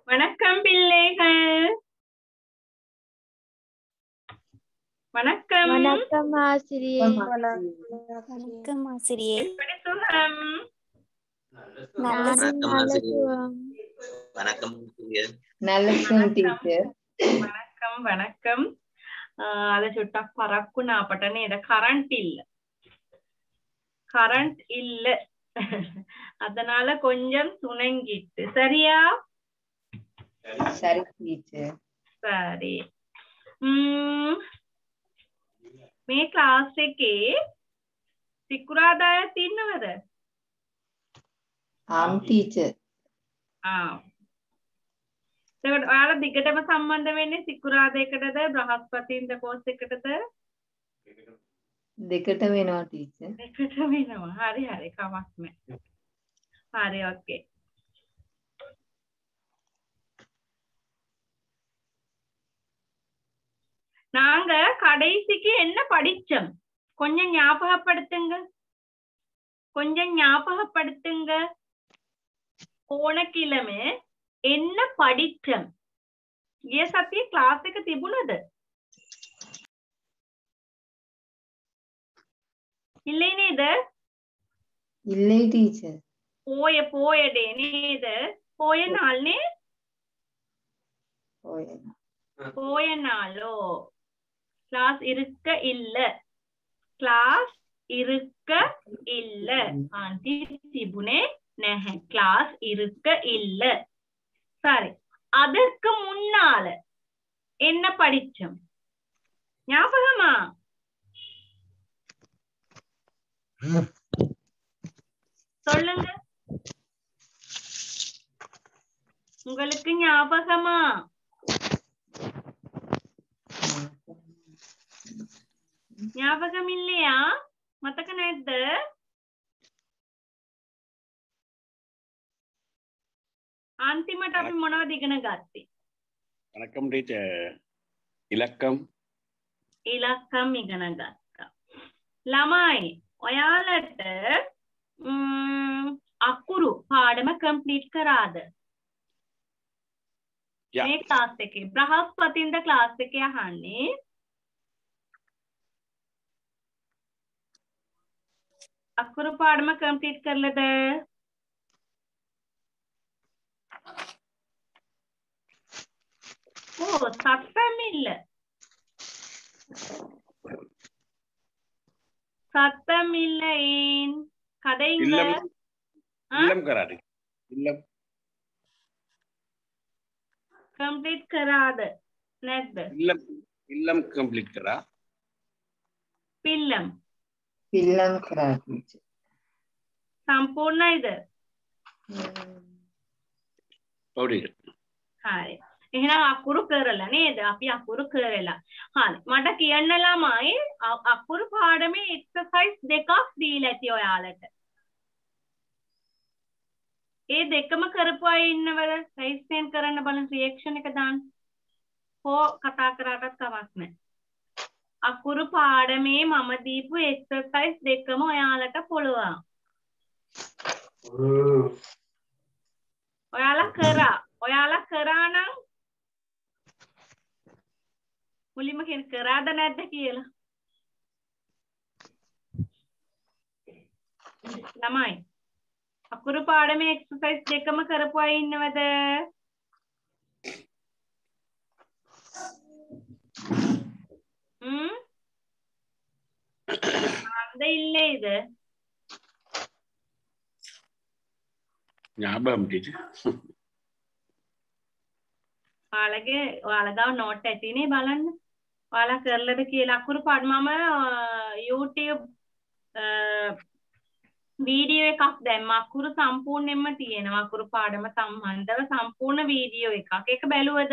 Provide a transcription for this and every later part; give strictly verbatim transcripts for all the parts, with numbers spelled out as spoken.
வணக்கம் பிள்ளைகள். வணக்கம். வணக்கம் ஆசிரியை. வணக்கம் ஆசிரியை. எப்படி சுகம்? நானும் நல்ல சுகம். வணக்கம் நல்ல சுகம் டீச்சர். வணக்கம் வணக்கம். அதை சுட்டா பறக்குனா பட்டனே இத கரண்ட் இல்ல கரண்ட் இல்ல அதனால கொஞ்சம் சுணங்கிட்டு. சரியா? சரி டீச்சர். சரி. ம் මේ ක්ලාස් එකේ සිකුරාදා තින්නවද? ආම් ටීචර්. ආ. ඒකට ඔයාලා දිගටම සම්බන්ධ වෙන්නේ සිකුරාදයකටද බ්‍රහස්පතින්ද කෝස් එකටද? දෙකට වෙනවා ටීචර්. දෙකට වෙනවා. හරි හරි කමක් නැහැ. හරි ඕකේ. நாங்க கடைசிக்கு என்ன படிச்சோம்? கொஞ்சம் ஞாபகப்படுத்துங்க. கொஞ்சம் ஞாபகப்படுத்துங்க. போன கிழமை என்ன படிச்சோம்? ගිය සතියේ ක්ලාස් එක තිබුණද? ඉල්ලේ නේද? ඉල්ලේ ටීචර්. පෝය පෝය ඩේ නේද? පෝය නාල්නේ? ඔය போய நாளோ கிளாஸ் இருக்க இல்ல கிளாஸ் இருக்க இல்ல ஆண்டி திபுனே නැහැ கிளாஸ் இருக்க இல்ல. சரி, அதற்கு முன்னால என்ன படிச்சோம்? ஞாபகமா? சொல்லுங்க, உங்களுக்கு ஞாபகமா? ஞாபகம் இல்லையா? මතක නැද්ද? අන්තිමට අපි මොනවද ඉගෙන ගත්තේ? வணக்கம் டீச்சர். இலக்கம் ඉලක්කම් ඉගෙන ගත්තා. ළමයි ඔයාලට අකුරු පාඩම කම්ප්ලීට් කරාද? මේ ක්ලාස් එකේ බ්‍රහස්පතින්ද ක්ලාස් එකේ අහන්නේ. අකුරු පාඩම කම්ප්ලීට් කරලද? ඕ සත්තම් ඉල්ල සත්තම් ඉල්ල ඒන් කඩින්ද? இல்லம் இல்லம் கராடி இல்லம் කම්ප්ලීට් කරාද නැද්ද? இல்லம் இல்லம் கம்ப்ளீட் கரா පිල්ලම් පිල්ලම් කරා ටීචර්. සම්පූර්ණයිද? பவுடி හරි. එහෙනම් අකුරු කරලා නේද? අපි අකුරු කරලා. හරි. මට කියන්න ළමයි අකුරු පාඩමේ එක්සර්සයිස් දෙකක් දීලා ඇති ඔයාලට. ඒ දෙකම කරපු අය ඉන්නවද? රයිස් හෑන්ඩ් කරන්න බලන්න, රියැක්ෂන් එක දාන්න. හෝ කතා කරාටත් කමක් නැහැ. අකුරු පාඩමේ මම දීපු එක්සර්සයිස් දෙකම ඔයාලට පුළුවන්. ඔයාලා කරා. ඔයාලා කරා නම් මුලින්ම කියන කරාද නැද්ද කියලා. ළමයි අකුරු පාඩමේ එක්සර්සයිස් දෙකම කරපු අය ඉන්නවද? හ්ම් අන්ද ඉල්ලේද? ஞாபகம் டீச்சர். ඔයාලගේ ඔයාලගාව නෝට් ඇතිනේ බලන්න. ඔයාලා කරලාද කියලා අකුරු පාඩම මම YouTube වීඩියෝ එකක් දැම්ම. අකුරු සම්පූර්ණයෙන්ම තියෙනවා. අකුරු පාඩම සම්බන්ධව සම්පූර්ණ වීඩියෝ එකක්. ඒක බැලුවද?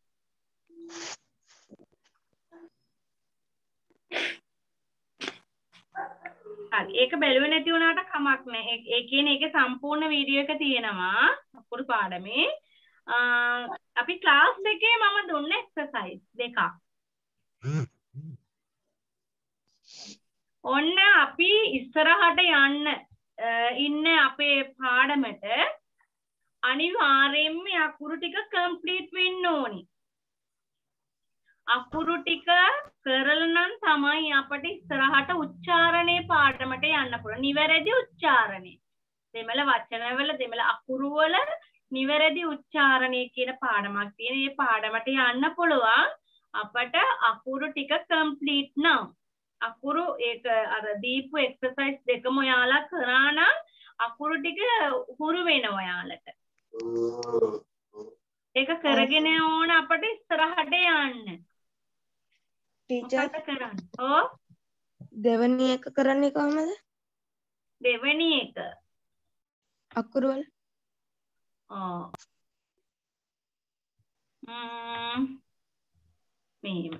හරි. ඒක බැලුවේ නැති වුණාට කමක් නැහැ. ඒ කියන්නේ ඒකේ සම්පූර්ණ වීඩියෝ එක තියෙනවා අකුරු පාඩමේ. අපි ක්ලාස් දෙකේ මම දුන්න එක්සර්සයිස් දෙකක්. ඔන්න අපි ඉස්සරහට යන්න ඉන්න අපේ පාඩමට අනිවාර්යයෙන්ම අකුරු ටික කම්ප්ලීට් වෙන්න ඕනි. අකුරු ටික කරලා නම් තමයි අපිට ඉස්සරහට උච්චාරණේ පාඩමට යන්න පුළුවන්. නිවැරදි උච්චාරණය. දෙමළ වචනවල දෙමළ අකුරු වල නිවැරදි උච්චාරණය කියන පාඩමක් තියෙන. මේ පාඩමට යන්න පුළුවන් අපට අකුරු ටික කම්ප්ලීට් නම්. අකුරු ඒක අර දීපු එක්සර්සයිස් දෙකම ඔයාලා කරා නම් අකුරු ටික හුරු වෙනවා ඔයාලට. ඒක කරගෙන ඕන අපිට ඉස්සරහට යන්න. ටීචර් කරන්න. ඔව්. දෙවැනි එක කරන්නේ කොහමද? දෙවැනි එක. අකුරු වල. ඔව්. ම්ම් මෙහෙම.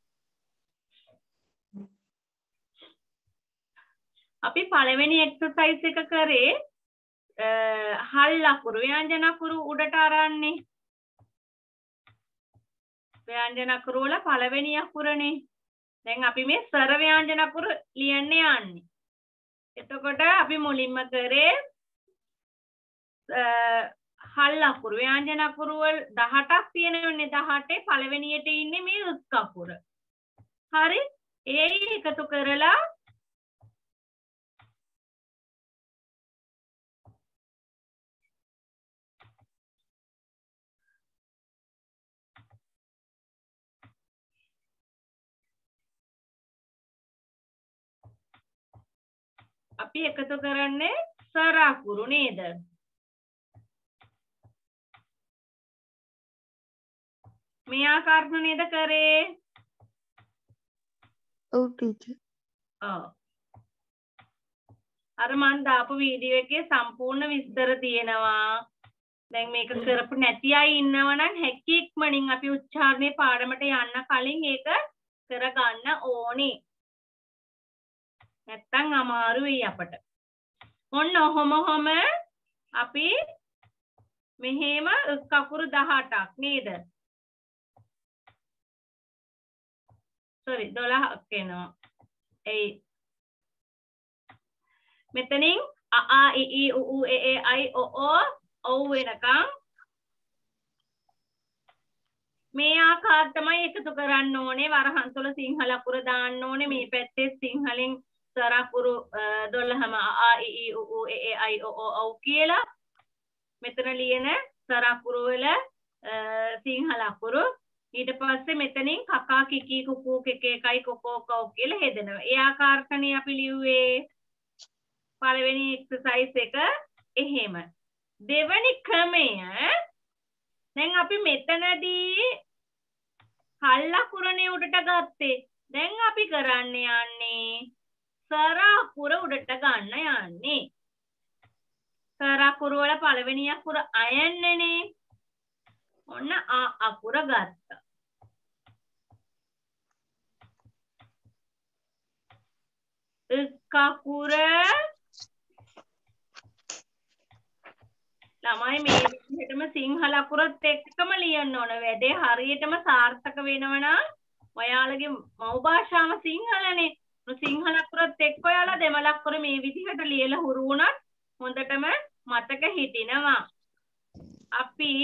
අපි පළවෙනි එක්සර්සයිස් එක කරේ හල් අකුරු ව්‍යංජන අකුරු උඩට අරන්නේ. ව්‍යංජන අකුරු වල පළවෙනි අකුරනේ. දැන් අපි මේ ස්වර ව්‍යංජන අකුරු ලියන්න යන්නේ. එතකොට අපි මුලින්ම කරේ හල් අකුරු ව්‍යංජන අකුරු වල දහටක් තියෙනවනේ. දහටේ පළවෙනියට ඉන්නේ මේ උක් අකුර. හරි? ඒ එකතු කරලා අපි එකතු කරන්නේ ස්වර අකුරු නේද? මේ ආකාරයට නේද කරේ? ඔව් ටීචර්. ඔව්. අර මන් දාපු වීඩියෝ එකේ සම්පූර්ණ විස්තර තියෙනවා. දැන් මේක කරපු නැති අය ඉන්නවනම් හැකි ඉක්මනින් අපි උච්චාරණේ පාඩමට යන්න කලින් ඒක කරගන්න ඕනේ. නැත්තම් අමාරු වෙයි අපට. ඔන්න ඔහොම ඔහොම අපි මෙහෙම කකුරු දහටක් නේද? sorry දොළහක් එනවා. ඒ මෙතනින් අ ආ इ ඊ උ ඌ ඒ ඒ අයි ඔ ඕ ඔව් වෙනකම් මේ ආකාරයට තමයි එකතු කරන්න ඕනේ. වරහන් තුල සිංහල අකුර දාන්න ඕනේ. මේ පැත්තේ සිංහලෙන් ස්වර අකුරු දොළහම අ ආ इ ඊ උ ඌ ඒ ඒ අයි ඔ ඕ ඔව් කියලා. මෙතන ලියන ස්වර අකුරු වල සිංහල අකුරු. ඊට පස්සේ මෙතනින් කකා කිකි කුකු කෙකේ කයි කොකෝ කෝ කියලා හෙදෙනවා. ඒ ආකාරකනේ අපි ලිව්වේ. පළවෙනි එක්සර්සයිස් එක එහෙම. දෙවෙනි ක්‍රමය දැන් අපි මෙතනදී හල් අකුරනේ උඩට ගත්තේ. දැන් අපි කරන්න යන්නේ ස්වර අකුර උඩට ගන්න යන්නේ. ස්වර අකුර වල පළවෙනි අකුර අයන්නනේ. ඔන්න ආ අකුර ගත්තා. අකුර ළමයි මේ විදිහටම සිංහල අකුරත් එක්කම ලියන්න ඕන. වැඩේ හරියටම සාර්ථක වෙනවා නම් ඔයාලගේ මව් භාෂාව සිංහලනේ. සිංහල අකුරත් එක්ක ඔයාලා දෙමළ අකුර මේ විදිහට ලියලා හුරු වුණත් හොඳටම මතක හිටිනවා. අපි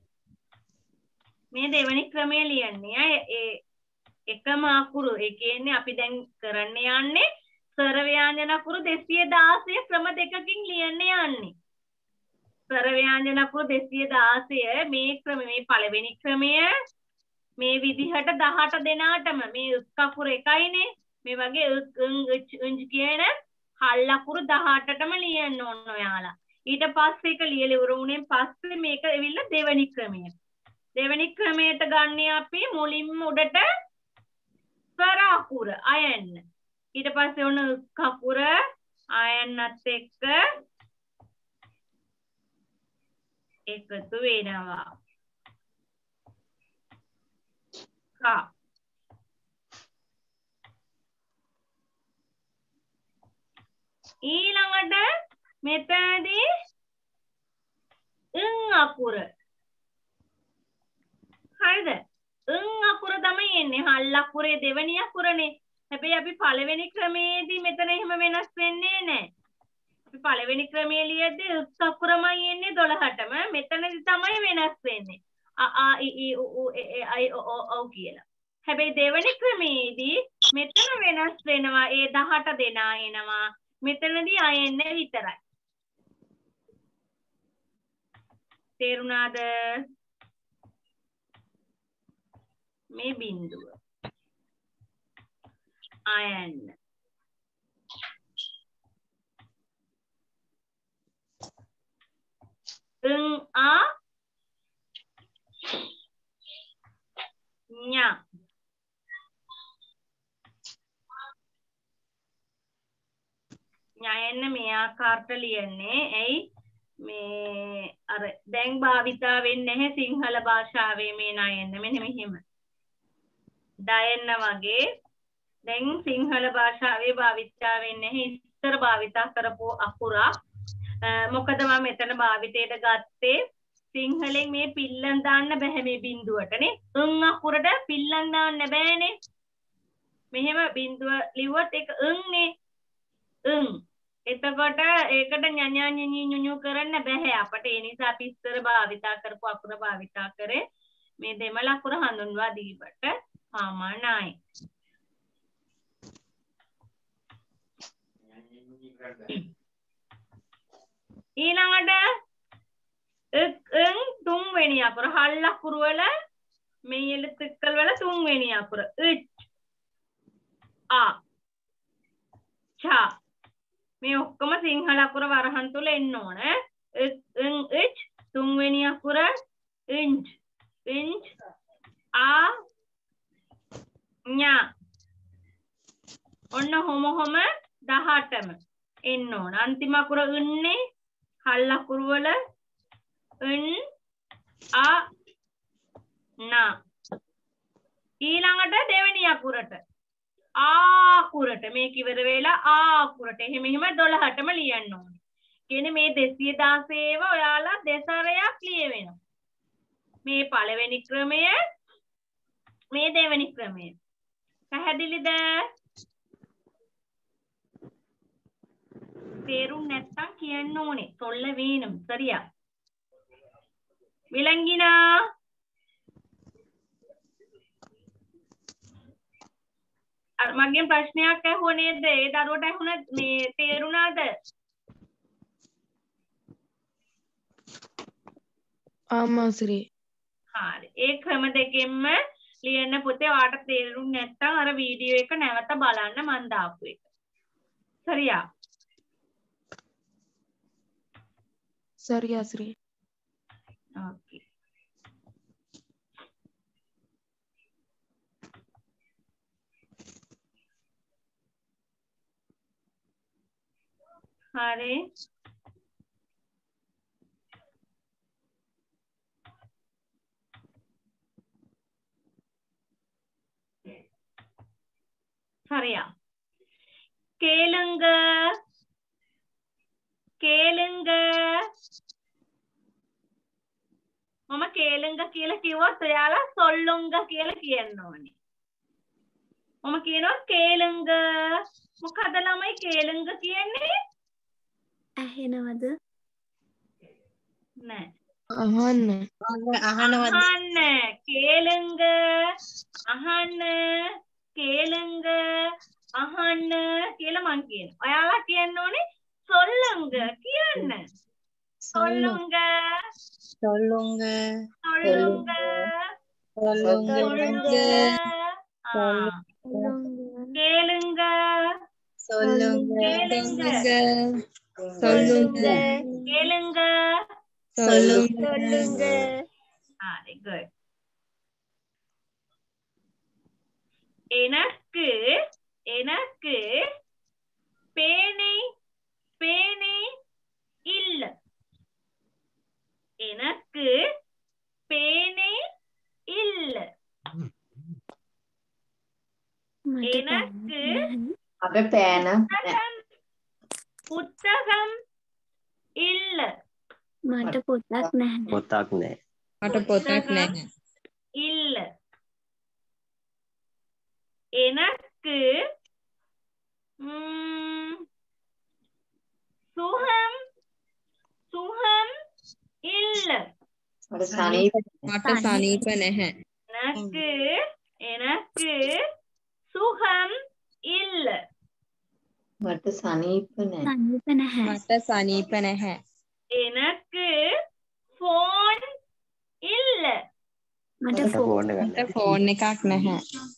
මේ දෙවෙනි ක්‍රමය ලියන්නේ ඒ එකම අකුරු. ඒ කියන්නේ අපි දැන් කරන්න යන්නේ ස්වර ව්‍යංජන අකුරු දෙසිය දාසය ක්‍රම දෙකකින් ලියන්න යන්නේ. ස්වර ව්‍යංජන අකුරු දෙසිය දාසය මේ ක්‍රම මේ පළවෙනි ක්‍රමය මේ විදිහට දහට දෙනාටම මේ උක් අකුර එකයිනේ. මේ වගේ උක් උං උච් උංජ් කියන හල් අකුරු දහටටම ලියන්න ඕන ඔයාලා. ඊට පස්සේ ඒක ලියලා ඉවර වුණෙන් පස්සේ මේක එවිල්ලා දෙවෙනි ක්‍රමය. දෙවෙනි ක්‍රමයට ගන්න අපි මුලින්ම උඩට ස්වර අකුර අයන්න. ඊට පස්සේ ඔන්න උක් අකුර අයන්නත් එක්ක එකතු වෙනවා. කා ඊළඟට මෙතනදී ං අකුර. හරිද? ං අකුර තමයි එන්නේ. හල් අකුරේ දෙවෙනි අකුරනේ. හැබැයි අපි පළවෙනි ක්‍රමයේදී මෙතන එහෙම වෙනස් වෙන්නේ නැහැ. පළවෙනි ක්‍රමයේ ලියද්දී උත් අකුරමයි එන්නේ දොළහටම. මෙතනදි තමයි වෙනස් වෙන්නේ. අ ආ इ इ उ ऊ ए ए I O O O කියලා. හැබැයි දෙවෙනි ක්‍රමයේදී මෙතන වෙනස් වෙනවා. ඒ දහඅට දෙනා එනවා. මෙතනදී I එන්නේ විතරයි. තේරුණාද? මේ බිඳුව. අයන්න. 응, 아, 냐. ඥායන්න මේ ආකාරයට ලියන්නේ. ඇයි මේ අර දැන් භාවිතා වෙන්නේ නැහැ සිංහල භාෂාවේ මේ ණයන්න මෙන්න මෙහෙම. ඩයන්න වගේ දැන් සිංහල භාෂාවේ භාවිතා වෙන්නේ නැහැ. ඉස්සර භාවිතා කරපු අකුරක්. මොකද මම මෙතන භාවිතයට ගත්තේ සිංහලෙන් මේ පිල්ලම් දාන්න බෑ මේ බිඳුවටනේ. උන් අකුරට පිල්ලම් දාන්න බෑනේ. මෙහෙම බිඳුව ලිව්වොත් ඒක උන්නේ. උන්. එතකොට ඒකට ඤඤා ඤඤී ඤුඤු කරන්න බෑ අපට. ඒ නිසා අපි ඉස්සර භාවිතා කරපු අකුර භාවිතා කරේ මේ දෙමළ අකුර හඳුන්වා දීමට පමණයි. ඊළඟට ං තුන්වෙනි අකුර හල් අකුරු වල මේ එලෙතකල් වල තුන්වෙනි අකුර ් ආ ඡා මේ ඔක්කොම සිංහල අකුර වරහන් තුල එන්න ඕන. ං ් තුන්වෙනි අකුර ඉන්ජ් ඉන්ජ් ආ ඤා ඔන්න හොම හොම දහඅටම එන්න ඕන. අන්තිම අකුර උන්නේ හල් අකුරු වල න් ආ නා. ඊළඟට දෙවෙනි අකුරට ආ අකුරට මේක ඉවර වෙලා ආ අකුරට එහෙම එහෙම දොළහටම ලියන්න ඕනේ. කියන්නේ මේ දෙසිය දාසයව ඔයාලා දෙසරයක් ලියවෙනවා. මේ පළවෙනි ක්‍රමය මේ දෙවෙනි ක්‍රමය. පැහැදිලිද? තේරුම් නැත්තම් කියන්න ඕනේ. சொல்ல வேணும். சரியா? විලංගිනා අර මගෙන් ප්‍රශ්නයක් ඇහුව නේද? ඒ දරුවට ඇහුණ මේ තේරුණාද? ආමාසිරි. හරි. ඒ ක්‍රම දෙකෙන්ම ලියන්න පුතේ. ඔයාට තේරුම් නැත්තම් අර වීඩියෝ එක නැවත බලන්න මන් දාපු එක. சரியா? சரியா ஸ்ரீ. ஓகே. හරි. சரியா? கேளுங்க கேளுங்க මම කේලංග කියලා කිව්වොත් ඔයාලා සොල්ලුංග කියලා කියන්න ඕනේ. මම කියනවා කේලංග. මොකද ළමයි කේලංග කියන්නේ? ඇහෙනවද? නෑ. අහන්න. අහනවද? අහන්න. කේලංග අහන්න. කේලංග අහන්න කියලා මං කියනවා. ඔයාලා කියන්න ඕනේ සොල්ලුංග කියන්න. සොල්ලුංග சொல்லுங்க சொல்லுங்க சொல்லுங்க கேளுங்க சொல்லுங்க கேளுங்க சொல்லுங்க கேளுங்க சொல்லுங்க very good. எனக்கு எனக்கு பேனை பேனை இல்ல. எனக்கு பேனை இல்ல. எனக்கு අපේ පෑන புத்தகம் புத்தகம் இல்ல. මට පොතක් නැහැ. පොතක් නැහැ. මට පොතක් නැහැ. இல்ல. எனக்கு ம் சுக සනීප මට සනීප නැහැ. எனக்கு எனக்கு சுகம் இல்ல. මට සනීප නෑ. සනීප නැහැ. මට සනීප නැහැ. எனக்கு phone இல்ல. මට ෆෝන් මට ෆෝන් එකක් නැහැ.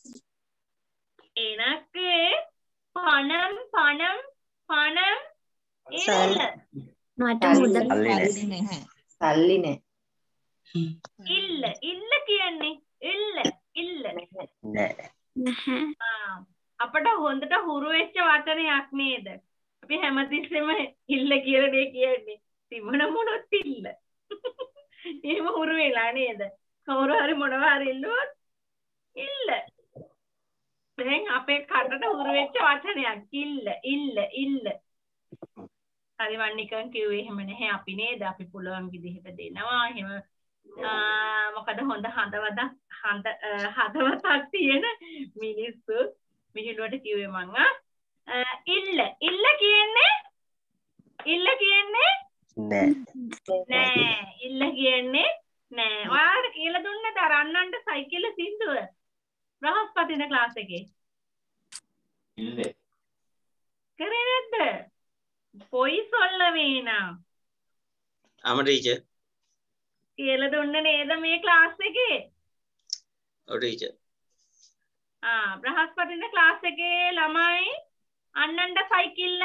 எனக்கு பணம் பணம் பணம் இல்ல. මට මුදල් සල්ලි නැහැ. සල්ලි නෑ. இல்ல இல்ல කියන්නේ இல்ல இல்ல. නැහැ. ආ අපට හොඳට හුරු වෙච්ච වචනයක් නේද? අපි හැමතිස්සෙම ඉල්ල කියලා දේ කියන්නේ. තිබුණ මොනොත් ඉල්ල. එහෙම හුරු වෙලා නේද? කවුරු හරි මොනවා හරි ඉල්ලුවොත් ඉල්ල. දැන් අපේ කටට හුරු වෙච්ච වචනයක් ඉල්ල ඉල්ල ඉල්ල. හරි වන්නිකන් කිව්වේ එහෙම නැහැ අපි නේද? අපි පුළුවන් විදිහට දෙනවා. එහෙම මොකද හොඳ හදවතක් හඳ හදවතක් තියෙන මිනිස්සු විහිළුවට කිව්වේ මං ආ ඉල්ල ඉල්ල කියන්නේ ඉල්ල කියන්නේ නෑ. නෑ ඉල්ල කියන්නේ නෑ. ඔයාලට කියලා දුන්නද අර අන්නන්ට සයිකල් සින්දුව බ්‍රහස්පතින්ද ක්ලාස් එකේ? இல்ல කරේ නැද්ද? පොයි සොල්ල වේනා ආම ටීචර්. කියලා දුන්න නේද මේ ක්ලාස් එකේ? ඔව් ටීචර්. ආ බ්‍රහස්පතින්ද ක්ලාස් එකේ ළමයි අන්නන්ට සයිකල්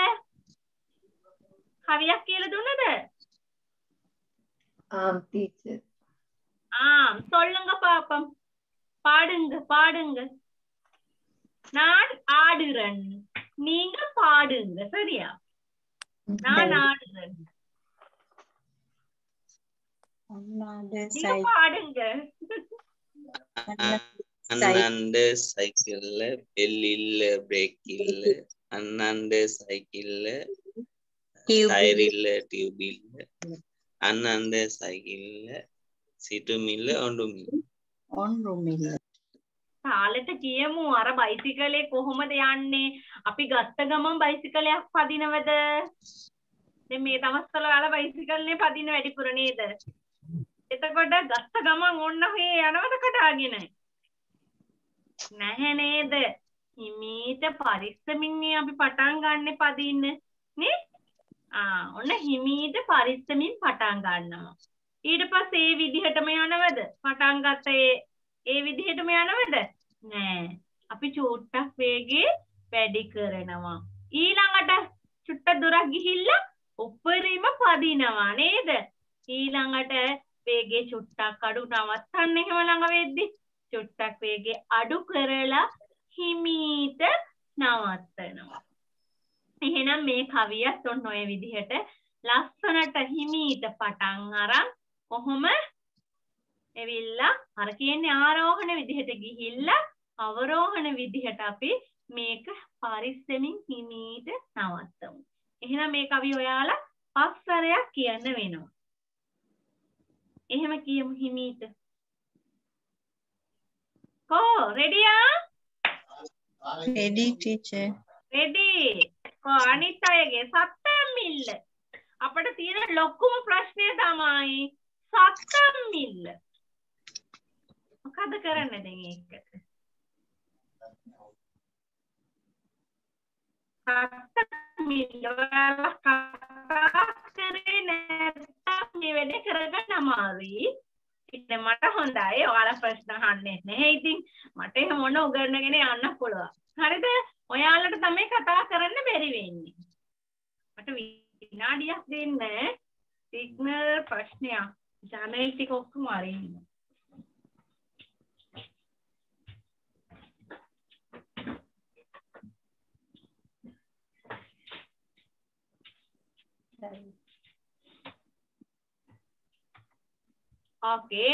කවියක් කියලා දුන්නද? ආම් ටීචර්. ஆம் சொல்லுங்க பாப்பம். பாடுங்க பாடுங்க. நான் ஆடுறேன் நீங்க பாடுங்க. சரியா? நான் ஆடுறேன் நீங்க பாடுங்க. அண்ணாண்டு சைக்கிள்ல பெல் இல்ல பிரேக் இல்ல அண்ணாண்டு சைக்கிள்ல டயர் இல்ல டியூப் இல்ல அண்ணாண்டு சைக்கிள்ல සිටුම් ඉල්ල ඔඬුම් ඉල්ල ඔන්රුම් ඉල්ල. තාලෙට කියමු අර බයිසිකලේ කොහොමද යන්නේ? අපි ගත්ත ගමන් බයිසිකලයක් පදිනවද? දැන් මේ දවස්වල ඔයාලා බයිසිකල්නේ පදින්න වැඩිපුර නේද? එතකොට ගත්ත ගමන් ඔන්න ඔහේ යනවද කඩාගෙන? නැහැ නේද? හිමීට පරිස්සමින් අපි පටන් ගන්න පදින්න නේ? ආ ඔන්න හිමීට පරිස්සමින් පටන් ගන්නවා. ඊට පස්සේ ඒ විදිහටම යනවද? පටන් ගත්ත ඒ ඒ විදිහටම යනවද? නෑ. අපි චූට්ටක් වේගේ වැඩි කරනවා. ඊළඟට චුට්ට දුරක් ගිහිල්ලා උඩරිම පදිනවා නේද? ඊළඟට වේගේ චුට්ටක් අඩු නවත්තන්න එහෙම ළඟ වෙද්දි චුට්ටක් වේගේ අඩු කරලා හිමීට නවත්තනවා. එහෙනම් මේ කවියත් ඔන්න ඔය විදිහට ලස්සනට හිමීට පටන් අරන් කොහොම එවිල්ලා අර කියන්නේ ආරෝහණ විදිහට ගිහිල්ලා අවරෝහණ විදිහට අපි මේක පරිස්සමින් හිමීට නවත්තමු. එහෙනම් මේ කවිය ඔයාලා පස්වරයක් කියන්න වෙනවා. එහෙම කියමු හිමීට. කෝ රෙඩියා? ready teacher. රෙඩි. කෝ අනිත් අයගේ සත්තම් මිල්ල. අපිට තියෙන ලොකුම ප්‍රශ්නය තමයි සත්තම් මිල්ල. මොකද කරන්නේ දැන් ඒකට? සත්තම් මිල්ල ඔයාලා කතා කරේ නැත්නම් මේ වැඩේ කරගන්න අමාරුයි. ඉතින් මට හොඳයි ඔයාලා ප්‍රශ්න අහන්නේ නැහැ. ඉතින් මට එහෙම මොන උගන්නගෙන යන්න පුළුවන්. හරිද? ඔයාලට තමයි කතා කරන්න බැරි වෙන්නේ. මට විනාඩියක් දෙන්න සිග්නල් ප්‍රශ්නයක්. channel ටික ඔක්කොම අරින්න. ඕකේ.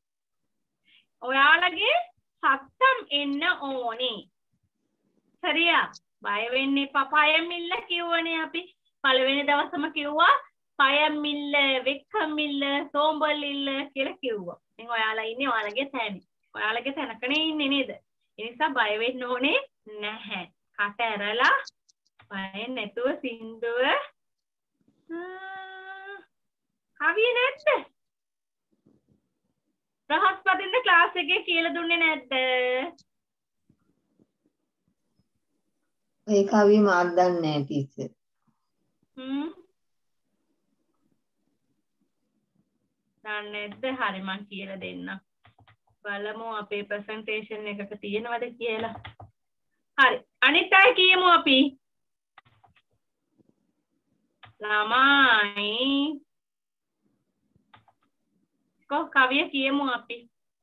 ඔයාලගේ සත්තම් එන්න ඕනේ. හරියා? බය වෙන්න එපා. පයම් මිල්ල කිව්වනේ අපි. පළවෙනි දවසම කිව්වා පයම් මිල්ල, වෙක්කම් මිල්ල, සෝම්බල් ඉල්ල කියලා කිව්වා. ඉතින් ඔයාලා ඉන්නේ ඔයාලගේ තැනේ. ඔයාලගේ තැනකනේ ඉන්නේ නේද? ඒ නිසා බය වෙන්න ඕනේ නැහැ. කට ඇරලා බය නැතුව සින්දුව කවිය නැද්ද? බ්‍රහස්පතින්ද ක්ලාස් එකේ කියලා දුන්නේ නැද්ද? ඒ කවිය මාත් දන්නේ නැහැ ටීචර්. හ්ම්. දන්නේ නැද්ද? හරි මං කියලා දෙන්නම්. බලමු අපේ ප්‍රසන්ටේෂන් එකක තියෙනවද කියලා. හරි. අනිත් අය කියමු අපි. ළමයි. කො කවිය කියමු අපි.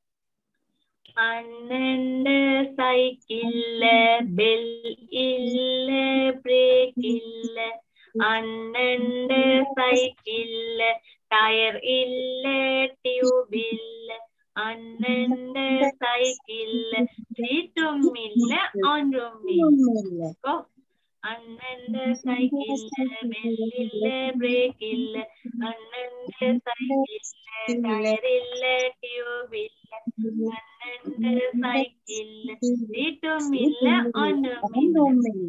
අන්නන්ද සයිකිල්ල බෙල් ඉල්ල බ්‍රේක් ඉල්ල අන්නන්ද සයිකිල්ල ටයර් ඉල්ල ටියුබ් ඉල්ල අන්නන්ද සයිකිල්ල සීටුම් ඉල්ල ඔන්රුම් ඉල්ල කො අන්නන්ද සයිකිල්ල බෙල් ඉල්ල බ්‍රේක් ඉල්ල අන්නන්ද සයිකිල්ල ටයර් ඉල්ල ටියුබ් ඉල්ල අන්නන්ද සයිකිල්ල සීටුම් ඉල්ල ඔන්රුම් ඉල්ල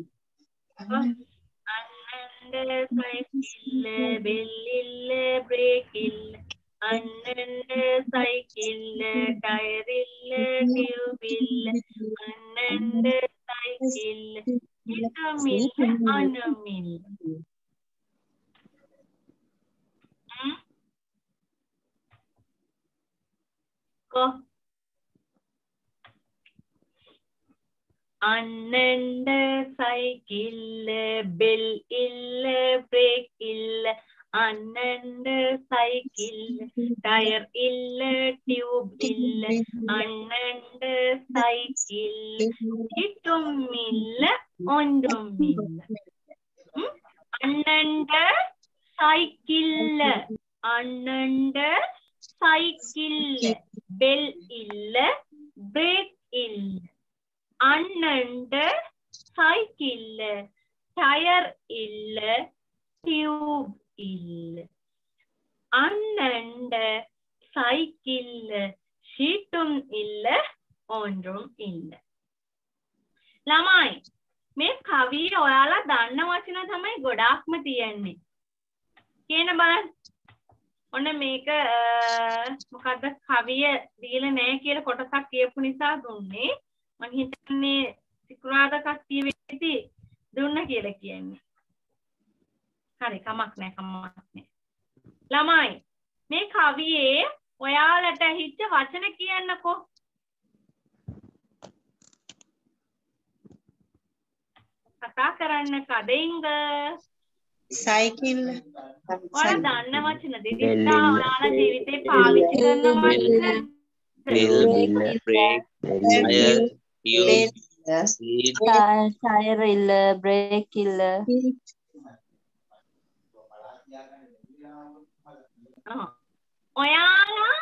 අන්නන්ද සයිකිල්ල බෙල් ඉල්ල බ්‍රේක් ඉල්ල අන්නන්ද සයිකිල්ල ටයර් ඉල්ල ටියුබ් ඉල්ල අන්නන්ද සයිකිල්ල සීටුම් ඉල්ල ඔන්රුම් ඉල්ල කො අන්නන්ද සයිකිල්ල බෙල් ඉල්ල බ්‍රේක් ඉල්ල අන්නන්ද සයිකිල්ල ටයර් ඉල්ල ටියුබ් ඉල්ල අන්නන්ද සයිකිල්ල සීටුම් ඉල්ල ඔන්රුම් ඉල්ල අන්නන්ද සයිකිල්ල අන්නන්ද සයිකිල්ල බෙල් ඉල්ල බ්‍රේක් ඉල්ල අන්නන්ද සයිකිල්ල ටයර් ඉල්ල ටියුබ් ඉල්ල අන්නන්ද සයිකිල්ල සීටුම් ඉල්ල ඔන්රුම් ඉල්ල ළමයි මේ කවිය ඔයාලා දන්න වචන තමයි ගොඩාක්ම තියෙන්නේ කියන බලන්න ඔන්න මේක මොකද්ද කවිය දීලා නැහැ කියලා කොටසක් කියපු නිසා දුන්නේ මම හිතන්නේ සිකුරාදා කට්ටිය වෙති දුන්න කියලා කියන්නේ හරි කමක් නැහැ කමක් නැහැ ළමයි මේ කවියේ ඔයාලට හිච්ච වචන කියන්නකෝ කතා කරන්න කදින්ග සයිකිල් ඔයාලා දන්න වචන දෙවිතා ඔයාලා ජීවිතේ පාවිච්චි කරන වචන bell bell brake tyre tube seat tyre ඉල්ල බ්‍රේක් ඉල්ල ඔයාලා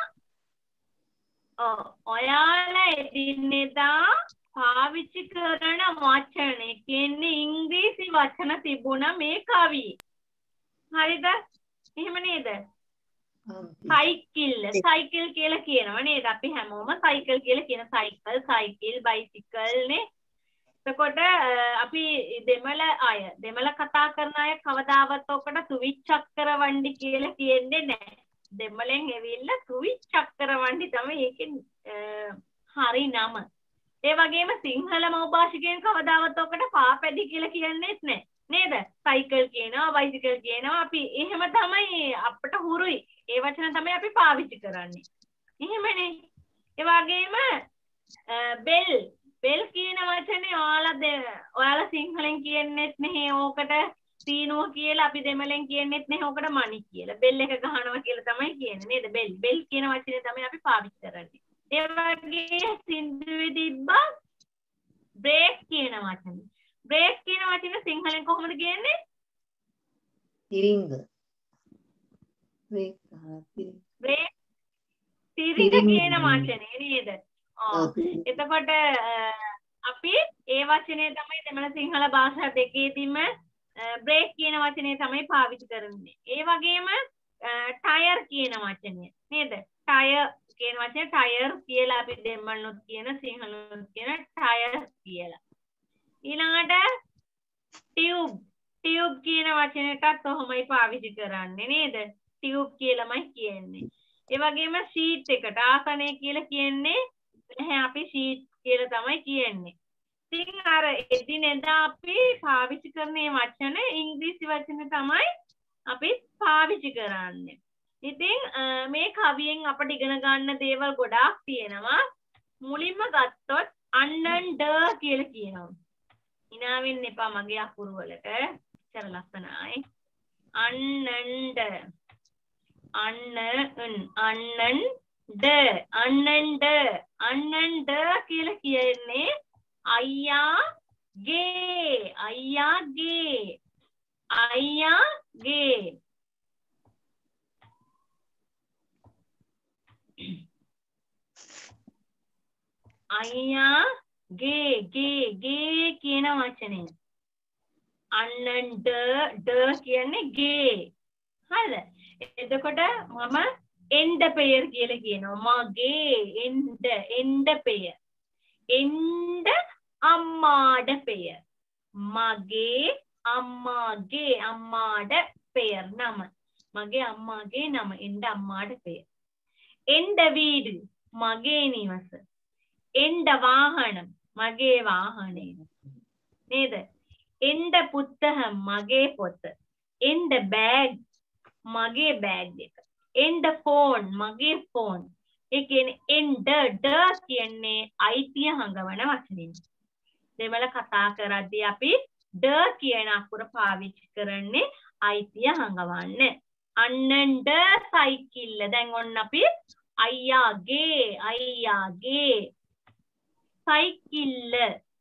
ඔයාලා එදිනෙදා පාවිච්චි කරන වචන කියන්නේ ඉංග්‍රීසි වචන තිබුණා මේ කවියේ. හරිද? එහෙම නේද? සයිකිල් සයිකිල් කියලා කියනවා නේද? අපි හැමෝම සයිකල් කියලා කියන සයිකල් සයිකිල් බයිසිකල් නේ. එතකොට අපි දෙමළ අය දෙමළ කතා කරන අය කවදාවත් ඔකට සුවිච්චක්කර වණ්ඩි කියලා කියන්නේ නැහැ. දෙමළෙන් එවිල්ලා සුවිච්චක්කර වණ්ඩි තමයි ඒකේ හරි නම. ඒ වගේම සිංහල මව්භාෂිකයන් කවදාවත් ඔකට පාපැදි කියලා කියන්නේත් නැහැ. නේද? සයිකල් කියනවා බයිසිකල් කියනවා අපි එහෙම තමයි අපිට හුරුයි. ඒ වචන තමයි අපි පාවිච්චි කරන්නේ. එහෙමනේ. ඒ වගේම බෙල් බෙල් කියන වචනේ ඔයාලා ඔයාලා සිංහලෙන් කියන්නේත් නැහැ ඕකට සීනුව කියලා අපි දෙමළෙන් කියන්නේත් නැහැ ඕකට මණි කියලා. බෙල් එක ගහනවා කියලා තමයි කියන්නේ නේද? බෙල් බෙල් කියන වචනේ තමයි අපි පාවිච්චි කරන්නේ. ඒ වගේ සින්දුවේ තිබ්බා බ්‍රේක් කියන වචනේ. බ්‍රේක් කියන වචනේ සිංහලෙන් කොහොමද කියන්නේ? තිරිංග. බ්‍රේක් තිරිංග. බ්‍රේක් තිරිංග කියන වචනේ නේද? ආ එතකොට අපි ඒ වචනේ තමයි දෙමළ සිංහල භාෂා දෙකේදීම බ්‍රේක් කියන වචනේ තමයි පාවිච්චි කරන්නේ. ඒ වගේම ටයර් කියන වචනය නේද? ටයර් කියන වචනේ ටයර් කියලා අපි දෙමළනොත් කියන සිංහලනොත් කියන ටයර් කියලා. ඊළඟට ටියුබ් ටියුබ් කියන වචනයටත් ඔහොමයි පාවිච්චි කරන්නේ නේද? ටියුබ් කියලාමයි කියන්නේ. ඒ වගේම ෂීට් එකට ආසනය කියලා කියන්නේ නැහැ අපි ෂීට් කියලා තමයි කියන්නේ. ඉතින් අර එදිනෙදා අපි පාවිච්චි කරන මේ වචන ඉංග්‍රීසි වචන තමයි අපි පාවිච්චි කරන්නේ. ඉතින් මේ කවියෙන් අපිට ඉගෙන ගන්න දේවල් ගොඩාක් තියෙනවා. මුලින්ම ගත්තොත් අන්නන්ඩ කියලා කියනවා. hina වෙන්න එපා මගේ අකුරු වලට. ඉතර ලස්සනයි. අන්නන්ඩ අන්නන් අන්නන්ඩ අන්නන්ඩ අන්නන්ඩ කියලා කියන්නේ අයියාගේ අයියාගේ අයියාගේ අයියාගේ ගේ ගේ කියන වචනේ අන්නන්ඩ ඩ කියන්නේ ගේ හරිද එතකොට මම එන්ඩ පෙයර් කියලා කියනවා මගේ එන්ඩ එන්ඩ පෙයර් එන්ඩ අම්මාඩ පෙයර් මගේ අම්මාගේ අම්මාඩ පෙයර් නම මගේ අම්මාගේ නම එන්ඩ අම්මාඩ පෙයර් එන්ඩ වීඩු මගේ නිවස එන්ඩ වාහනම් මගේ වාහනේ නේද එන්ඩ පුත්තහම් මගේ පොත එන්ඩ බෑග් මගේ බෑග් එක එන්ඩ ෆෝන් මගේ ෆෝන් ඒ කියන්නේ එන්ඩ ඩ කියන්නේ අයිතිය හංගවන වචනින් දෙමළ කතා කරද්දී අපි ඩ කියන අකුර පාවිච්චි කරන්නේ අයිතිය හංගවන්න අන්නන්ඩ සයිකිල්ල දැන් ඔන්න අපි අයියාගේ අයියාගේ සයිකිල්ල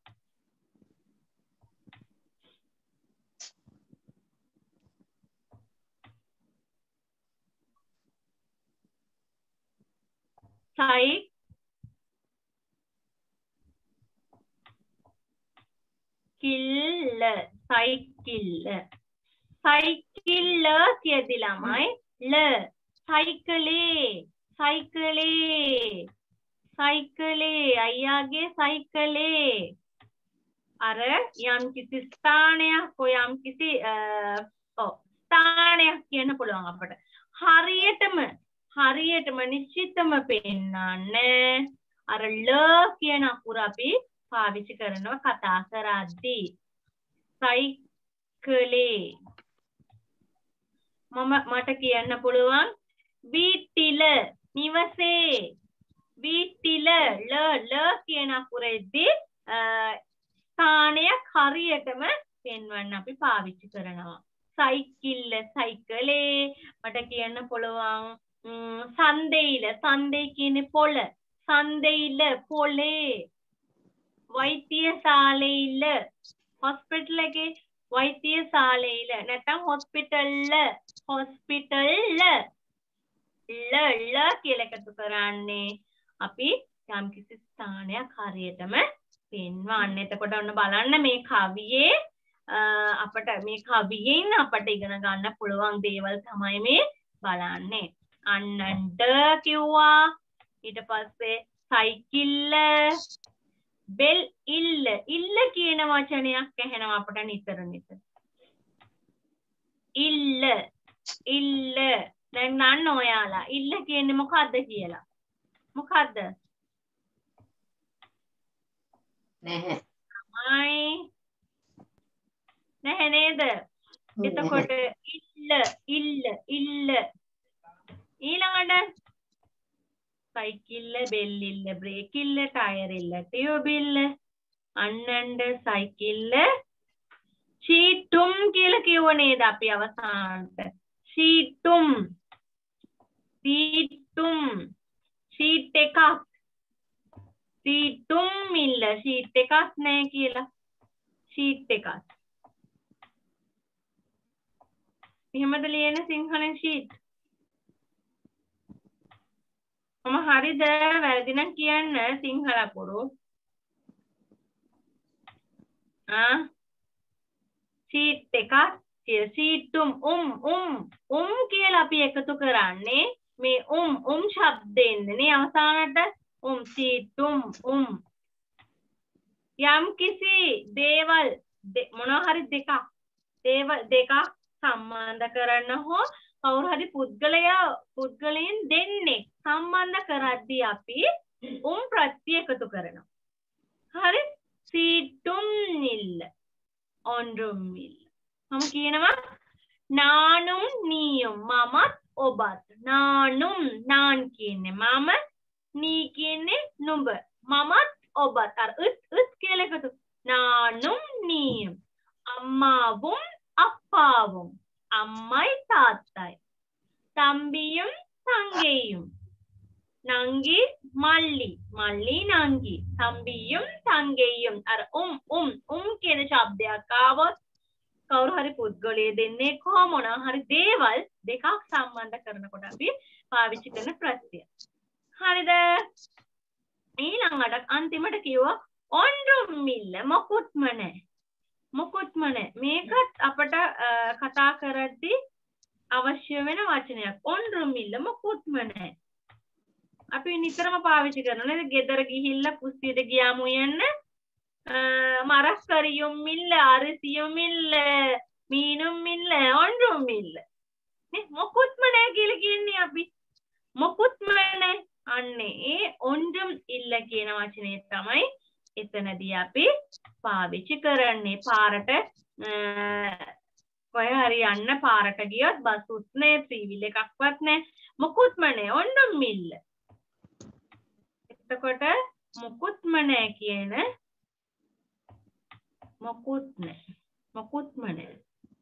සයි කිල්ල සයිකිල්ල සයිකිල්ල කියදි ළමයි ල සයිකලේ සයිකලේ සයිකලේ අයියාගේ සයිකලේ අර යම් කිසි ස්ථානයක් යම් කිසි ඔව් ස්ථානයක් කියන්න පුළුවන් අපට හරියටම හරියටම නිශ්චිතම පෙන්නන්නේ අර ල කියන අකුර අපි පාවිච්චි කරනවා කතා කරද්දී සයිකලේ මම මට කියන්න පුළුවන් බීටිල නිවසේ බීටිල ල ල කියන අකුරෙද්දී ස්ථානයක් හරියටම පෙන්වන්න අපි පාවිච්චි කරනවා සයිකිල්ල සයිකලේ මට කියන්න පුළුවන් සන්දෙයිල සන්දේ කියන්නේ පොළ සන්දෙයිල පොළේ වෛද්‍යශාලෙයිල හොස්පිටල් එකේ වෛද්‍යශාලෙයිල නැත්නම් හොස්පිටල් හොස්පිටල් ල ල කියලා එකතු කරන්නේ අපි යම් කිසි ස්ථානයක් හරියටම පෙන්වන්න. එතකොට ඔන්න බලන්න මේ කවියේ අපට මේ කවියෙන් අපට ඉගෙන ගන්න පුළුවන් දේවල් තමයි මේ බලන්නේ. අන්නන්ඩ කිව්වා ඊට පස්සේ සයිකිල්ල බෙල් ඉල්ල ඉල්ල කියන වචනයක් ඇහෙනවා අපට නිතර නිතර ඉල්ල ඉල්ල දැන් නන්න ඔයාලා ඉල්ල කියන්නේ මොකද්ද කියලා මොකද්ද නැහැ තමයි නැහැ නේද එතකොට ඉල්ල ඉල්ල ඉල්ල ඊළඟට සයිකිල්ල බෙල්ලිල්ල බ්‍රේකිල්ල ටයරිල්ල ටියුබිල්ල අන්නන්ඩ සයිකිල්ල ෂීටුම් කියලා කිව්ව නේද අපි අවසානට ෂීටුම් ෂීටුම් ෂීට් එකක් ෂීටුම් ඉල්ල ෂීට් එකක් නෑ කියලා ෂීට් එකක් එහෙමද ලියන සිංහලෙන් ෂීට් මම හරිද වැරදි නම් කියන්න සිංහල අකුරු ආ ෂීට් එකක් ෂීටුම් උම් උම් උම් කියලා අපි එකතු කරන්නේ මේ උම් උම් ශබ්දෙන්නේ නේ අවසානට උම් ෂීටුම් උම් යම් කිසි දේවල් මොනවා හරි දෙකක් දේවල් දෙකක් සම්බන්ධ කරන්න හෝ කවුරු හරි පුද්ගලයා පුද්ගලයන් දෙන්නේ සම්බන්ධ කරද්දී අපි උම් ප්‍රත්‍ය එකතු කරනවා. හරි? සීටුම් නිල්ල ඔන්රුම් නිල්ල. මම කියනවා නානුම් නියුම් මමත් ඔබත්. නානුම් නාන් කියන්නේ මම, නී කියන්නේ නුඹ. මමත් ඔබත් අර උත් උත් කියලා එකතු. නානුම් නියුම්. අම්මාவும் අපාவும். අම්මයි තාත්තයි. තම්බිயும் තංගිயும். නංගි මල්ලි මල්ලි නංගි. තම්බිயும் තංගිயும். අර උම් උම් උම් කියන શબ્දයක් ආවොත් කවුරු හරි පුද්ගලයෙ දෙන්නේ කොහොම මොනවා හරි දේවල් දෙකක් සම්බන්ධ කරනකොට අපි පාවිච්චි කරන ප්‍රත්‍ය. හරිද? ඊළඟට අන්තිමට කිව්වා ඔන්රුම්මිල්ල මොකුත්ම නැහැ. මොකුත්ම නැහැ. මේකත් අපට කතා කරද්දී අවශ්‍ය වෙන වචනයක්. ඔන්රුම්මිල්ල මොකුත්ම නැහැ. අපි නිතරම පාවිච්චි කරනවා නේද? ගෙදර ගිහිල්ලා කුස්සියට ගියාම යන්න මරස් කරියුම් මිල්ල අරසියුම් මිල්ල මීනුම් මිල්ල ඔන්රුම් මිල්ල නේ මොකුත්ම නැහැ කියලා කියන්නේ අපි. මොකුත්ම නැහැ. අන්නේ ඒ ඔන්රුම් ඉල්ල කියන වචනේ තමයි එතනදී අපි පාවිච්චි කරන්නේ. පාරට ඔය හරි යන්න පාරට ගියොත් බස් උත් නැහැ, ත්‍රිවිල් එකක්වත් නැහැ. මොකුත්ම නැහැ. ඔන්රුම් මිල්ල. එතකොට මොකුත්ම නැහැ කියන මොකුත් නැහැ. මොකුත්ම නැහැ.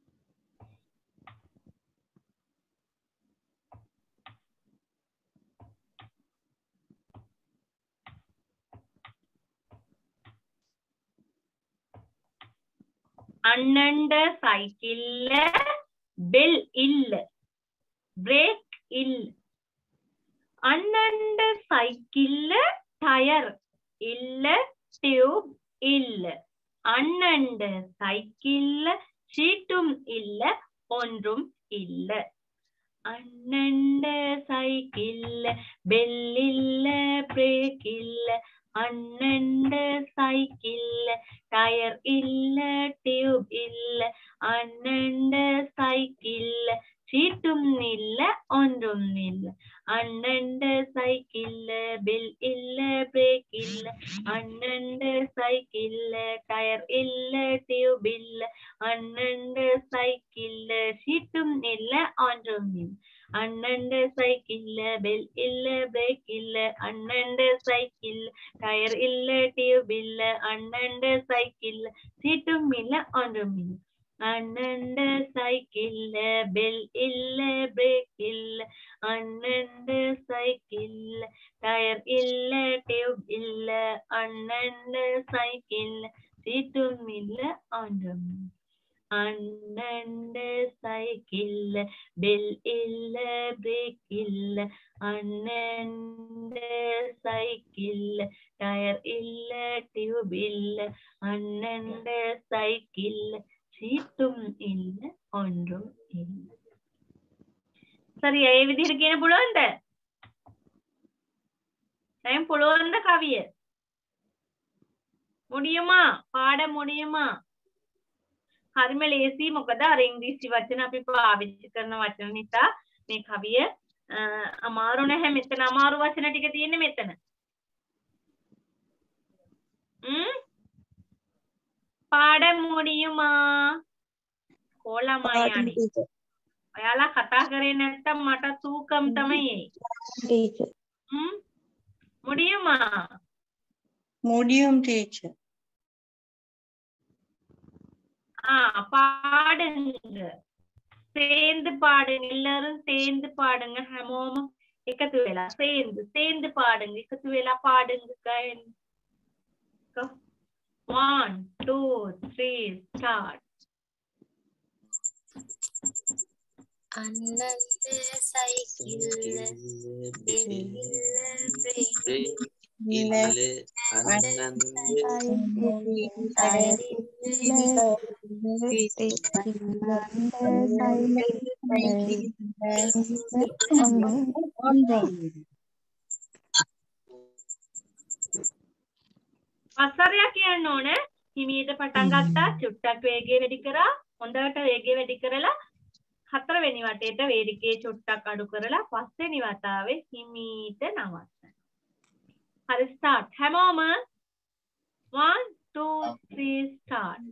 අන්නන්ඩ සයිකිල්ල බෙල් ඉල්ල බ්‍රේක් ඉල්ල. අන්නන්ඩ සයිකිල්ල ටයර් ඉල්ල ටියුබ් ඉල්ල. அண்ணண்ட சைக்கிள்ல சீட்டும் இல்ல ஒன்றும் இல்ல. அண்ணண்ட சைக்கிள்ல பெல் இல்ல பிரேக் இல்ல. அண்ணண்ட சைக்கிள்ல டயர் இல்ல டியூப் இல்ல. அண்ணண்ட சைக்கிள்ல சீட்டும் இல்ல ஒன்றும் இல்ல. அண்ணண்ட சைக்கிள்ல பெல் இல்ல பிரேக் இல்ல. அண்ணண்ட சைக்கிள்ல டயர் இல்ல டியூப் இல்ல. அண்ணண்ட சைக்கிள்ல சீட்டும் இல்ல ஒன்றும் இல்ல. அண்ணண்ட சைக்கிள்ல பெல் இல்ல பிரேக் இல்ல. அண்ணண்ட சைக்கிள்ல டயர் இல்ல டியூப் இல்ல. அண்ணண்ட சைக்கிள்ல சீட்டும் இல்ல ஒன்றும் இல்ல. அண்ணண்ட சைக்கிள்ல பெல் இல்ல பிரேக் இல்ல. அண்ணண்ட சைக்கிள்ல டயர் இல்ல டியூப் இல்ல. அண்ணண்ட சைக்கிள்ல சீட்டும் இல்ல ஒன்றும் இல்ல. அண்ணண்ட சைக்கிள்ல பெல் இல்ல பிரேக் இல்ல. அண்ணண்ட சைக்கிள்ல டயர் இல்ல டியூப் இல்ல. அண்ணண்ட சைக்கிள்ல சீட்டும் இல்ல ஒன்றும் இல்ல. சரி, ඒ විදිහට කියන්න පුළුවන්ද? දැන් පුළුවන්ද කවිය? முடியுமா? පාඩ முடியுமா? හරිම ලේසි. මොකද අර ඉංග්‍රීසි වචන අපි පාවිච්චි කරන වචන නිසා මේ කවිය අමාරු නැහැ. මෙතන අමාරු වචන ටික තියෙන්නේ මෙතන. ம் පාඩ முடியுமா? කොළමයි අනේ. ඔයාලා කතා කරේ නැත්තම් මට සූකම් තමයි එයි. teacher. ம் முடியுமா? Medium teacher. ஆ பாடுங்க. சேர்ந்து பாடுங்க. எல்லாரும் சேர்ந்து பாடுங்க. හැමෝම එකතු වෙලා சேர்ந்து சேர்ந்து பாடுங்க. එකතු වෙලා පාඩුங்க. ගයන්න. Go. One, two, three, start. අන්නන්ද සයිකිල්ල බෙල්ල බ්‍රේක් ඉල්ල අන්නන්ද පස්සරයක් කියන්න ඕන. හිමීට පටන් ගත්තා. චුට්ටක් වේගය වැඩි කරා. හොඳට වේගය වැඩි කරලා හතරවෙනි වටේට වේදිකේ චුට්ටක් අඩු කරලා පස්වෙනි වතාවේ හිමීට නවත්තන්න. හරි start. හැමෝම one two three start.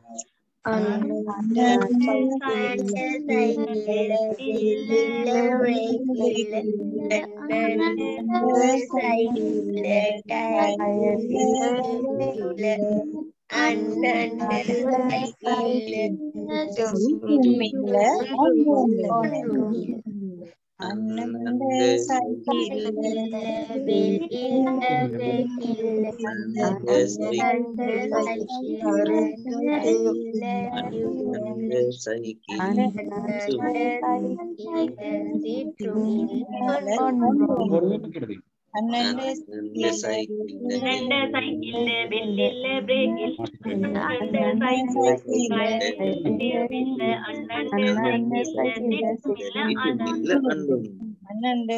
අන්නන්ද සයිකිල්ල බෙල්ලිල්ල බ්‍රේකිල් අන්නන්ද සයිකිල්ල අන්නන්ද සයිකිල්ල අන්නන්ද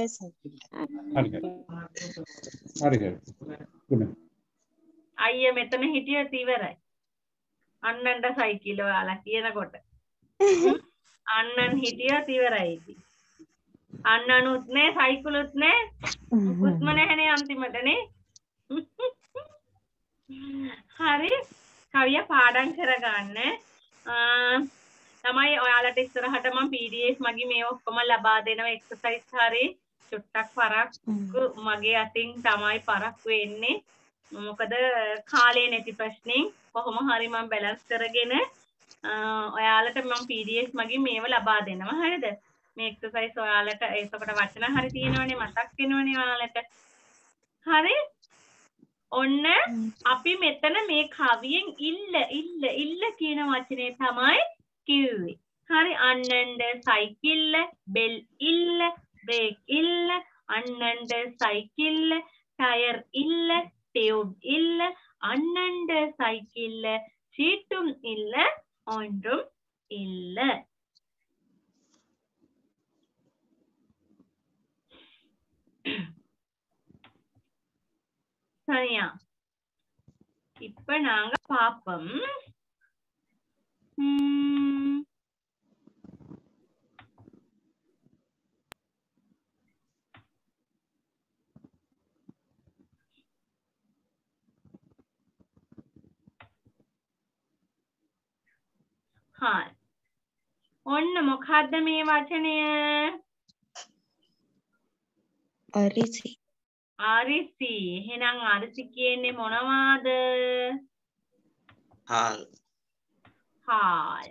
අයිය මෙතන හිටියොත් ඉවරයි. අන්නන්ට සයිකිල්ල ඔයාලා කියනකොට අන්නන් හිටියොත් ඉවරයි ඉතින්. අන්නනුත් නෑ සයිකුලුත් නෑ කුස්ම නැහැනේ අන්තිමටනේ. හරි කවිය පාඩම් කරගන්න. තමයි ඔයාලට ඉස්සරහට මම P D F මගේ මේ ඔක්කොම ලබා දෙනවා එක්සර්සයිස් හරි චුට්ටක් පරක් මගේ අතින් තමයි පරක් වෙන්නේ. මොකද කාලේ නැති ප්‍රශ්نين කොහොම හරි මම බැලන්ස් කරගෙන ඔයාලට මම P D F මගේ මේව ලබා දෙනවා. හරිද? මේ එක්සර්සයිස් ඔයාලට ඒකට වචන හරි තියෙනවනේ මතක් වෙනවනේ ඔයාලට. හරි? ඔන්න අපි මෙතන මේ කවියෙන් ඉල්ල ඉල්ල ඉල්ල කියන වචනේ තමයි කිව්වේ. හරි අන්නන්ද සයිකිල්ල බෙල් ඉල්ල බ්‍රේක් ඉල්ල අන්නන්ද සයිකිල්ල ටයර් ඉල්ල ටියුබ් ඉල්ල අන්නන්ද සයිකිල්ල සීටුම් ඉල්ල ඔන්රුම් ඉල්ල. சரியா இப்ப நாங்க பாப்போம். உம் හා ඔන්න මොකද්ද මේ වචනය? අරිසි. අරිසි. එහෙනම් අරිසි කියන්නේ මොනවාද? හාල්. හාල්.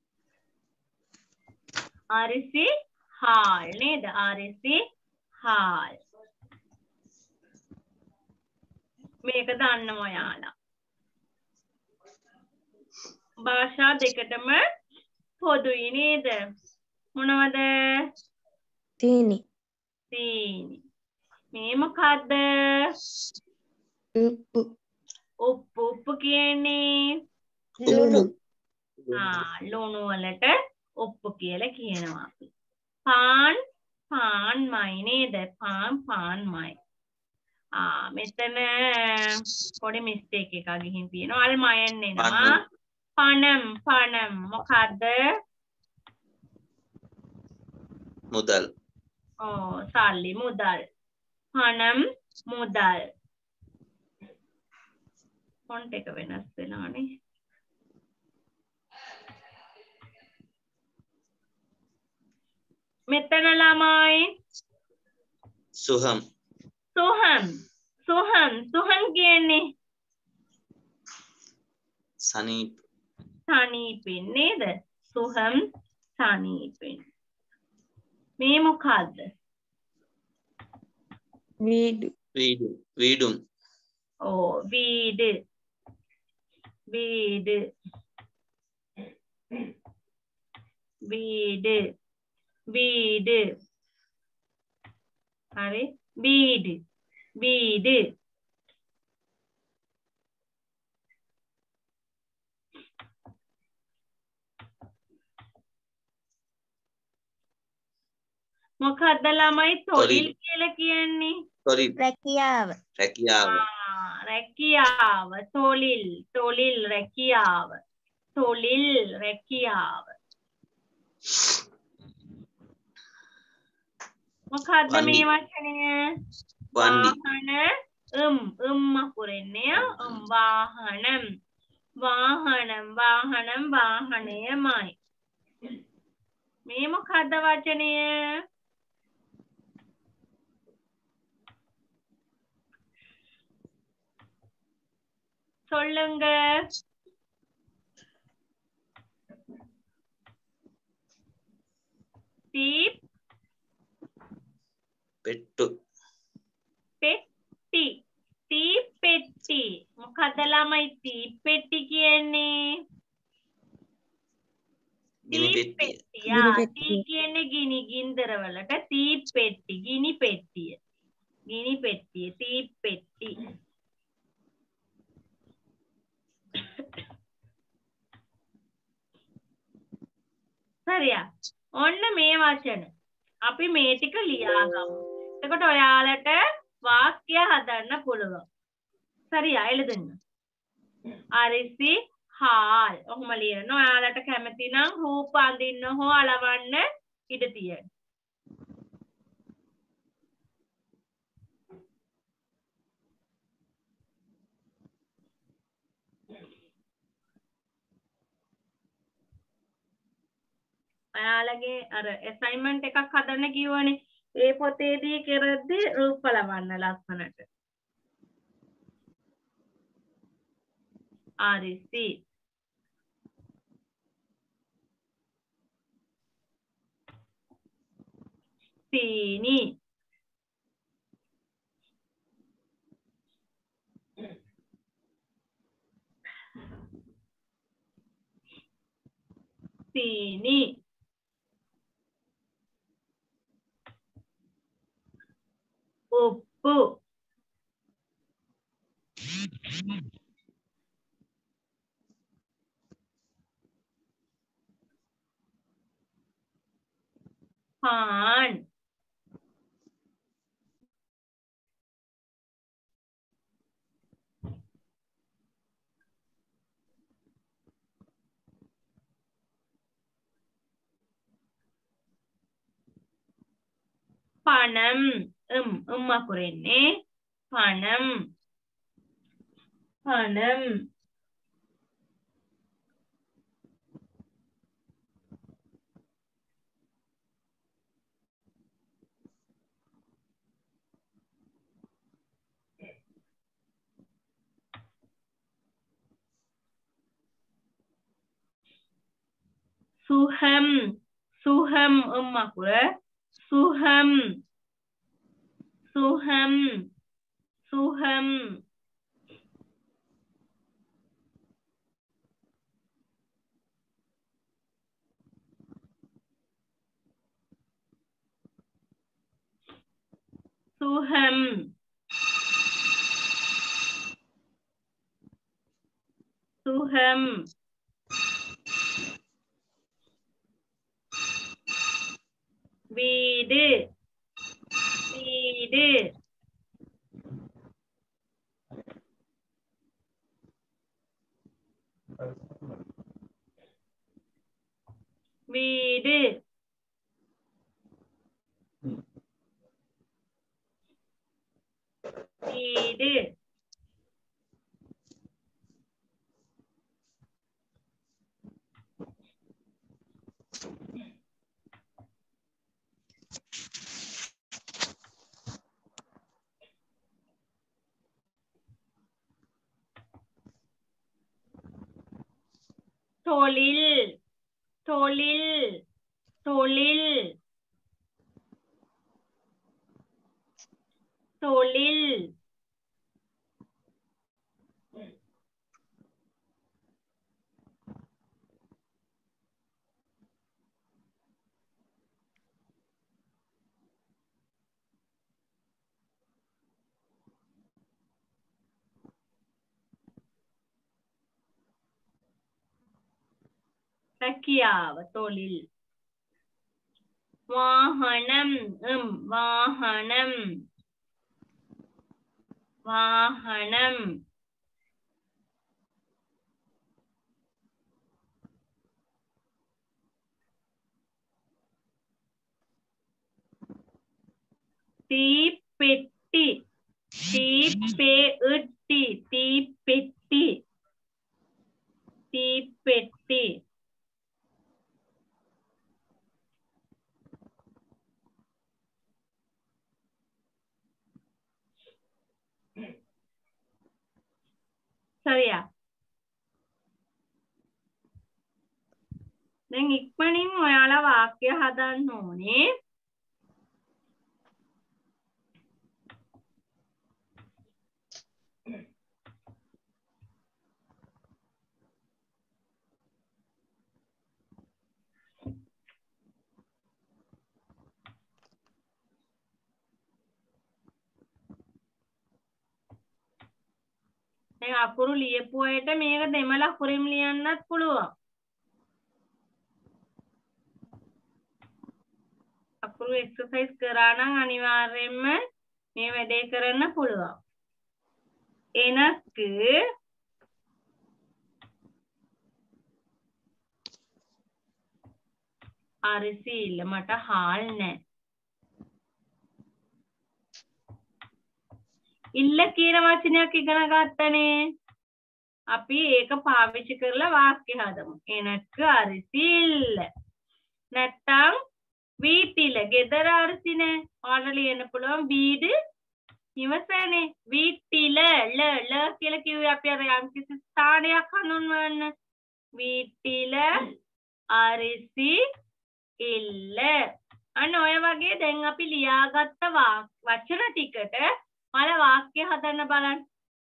අරිසි හාල් නේද? අරිසි හාල්. මේක දන්නව ඔයාලා. භාෂා දෙකටම පොදුයි නේද? මොනවද? තීනි. තීනි. මේ මොකද්ද? උප්පු. උප්පු. උප්පු කියන්නේ ලුණු. ආ ලුණු වලට උප්පු කියලා කියනවා අපි. පාන් පාන්මයි නේද? පාන් පාන්මයි. ආ මෙතන පොඩි මිස්ටේක් එකක් ගිහින් තියෙනවා. අල්මයන් එනවා. පණම් පණම් මොකද්ද? මුදල්. ඕ සල්ලි මුදල්. පණම් මුදල්. ෆොන්ට් එක වෙනස් වෙනවානේ. මෙතන ළමයි සුහම්. සුහම් සුහම් සුහම් කියන්නේ සනීප. සනීපෙන් නේද? සුහම් සනීපෙන්. මේ මොකද්ද? වීඩු. වීඩු. වීඩුම්. ඕ වීඩ. වීඩ. වීඩ. වීඩ. හරි වීඩ. වීඩ. මොකද්ද ළමයි තොලිල් කියලා කියන්නේ? තොලිල්. රැකියාව. රැකියාව. ආ රැකියාව. තොලිල්. තොලිල් රැකියාව. තොලිල් රැකියාව. මොකද්ද වන්දි. මේ වචනය? වන්දි. වාහන um um අකුරෙන්නේ um වාහනම් වාහනම් වාහනම් වාහනයමයි. මේ මොකද්ද වචනය? சொல்லுங்க. තීප් පෙට්ටු. පෙට්ටි තීපෙට්ටි. මොකද්ද ළමයි තීපෙට්ටි කියන්නේ? ගිනි පෙට්ටිය. යා තී කියන්නේ ගිනි ගින්දර වලට තීපෙට්ටි ගිනි පෙට්ටිය. ගිනි පෙට්ටිය තීපෙට්ටි. හරියා. ඔන්න මේ වචන. අපි මේ ටික ලියාගමු. එතකොට ඔයාලට වාක්‍ය හදන්න පුළුවන්. හරියා එළදෙන්න. අරිසි හාල්. ඔහොම ලියන්න. ඔයාලට කැමති නම් රූප අඳින්න හෝ අලවන්න ඉඩ තියෙනවා. ඔයාලගේ අර assignment එකක් හදන්න කිව්වනේ. ඒ පොතේදී කරද්දී රූප ලවන්න ලස්සනට. අරිසි සීනි සීනි උප්පු පාන් පනම් um um අකුරෙන්නේ පනම් පනම් සුහම් සුහම් um අකුර සුහම් සුහම් සුහම් සුහම් සුහම් வீடு வீடு வீடு வீடு தொழில் தொழில் தொழில் தொழில் රැකියාව தொழில் வாகனம் um வாகனம் வாகனம் තීපෙට්ටි තීපෙට්ටි තීපෙට්ටි තීපෙට්ටි සරියා දැන් ඉක්මනින් ඔයාලා වාක්‍ය හදන්න ඕනේ දැන් අකුරු ලියපු අයට මේක දෙමළ අකුරින් ලියන්නත් පුළුවන්. අකුරු එක්සර්සයිස් කරා නම් අනිවාර්යයෙන්ම මේ වැඩේ කරන්න පුළුවන්. එනක අරිසි ඉල්ල මට හාල් නැහැ. ඉල්ල කියන වචනයක් ඉගෙන ගත්තනේ. අපි ඒක පාවිච්චි කරලා වාක්‍ය හදමු. එනක අරිසි ඉල්ල. නැත්තම් වීටිල ගෙදර අරිසි නෑ. ඔයාලට ලියන්න පුළුවන් වීඩ ඉවසනේ. වීටිල ල ල කියලා කිව්වේ අපි අර යම්කිසි ස්ථානයක් හඳුන්වන්න. වීටිල අරිසි ඉල්ල. අන්න ඔය වගේ දැන් අපි ලියාගත්ත වචන ටිකට මල වාක්‍ය හදන්න බලන්න.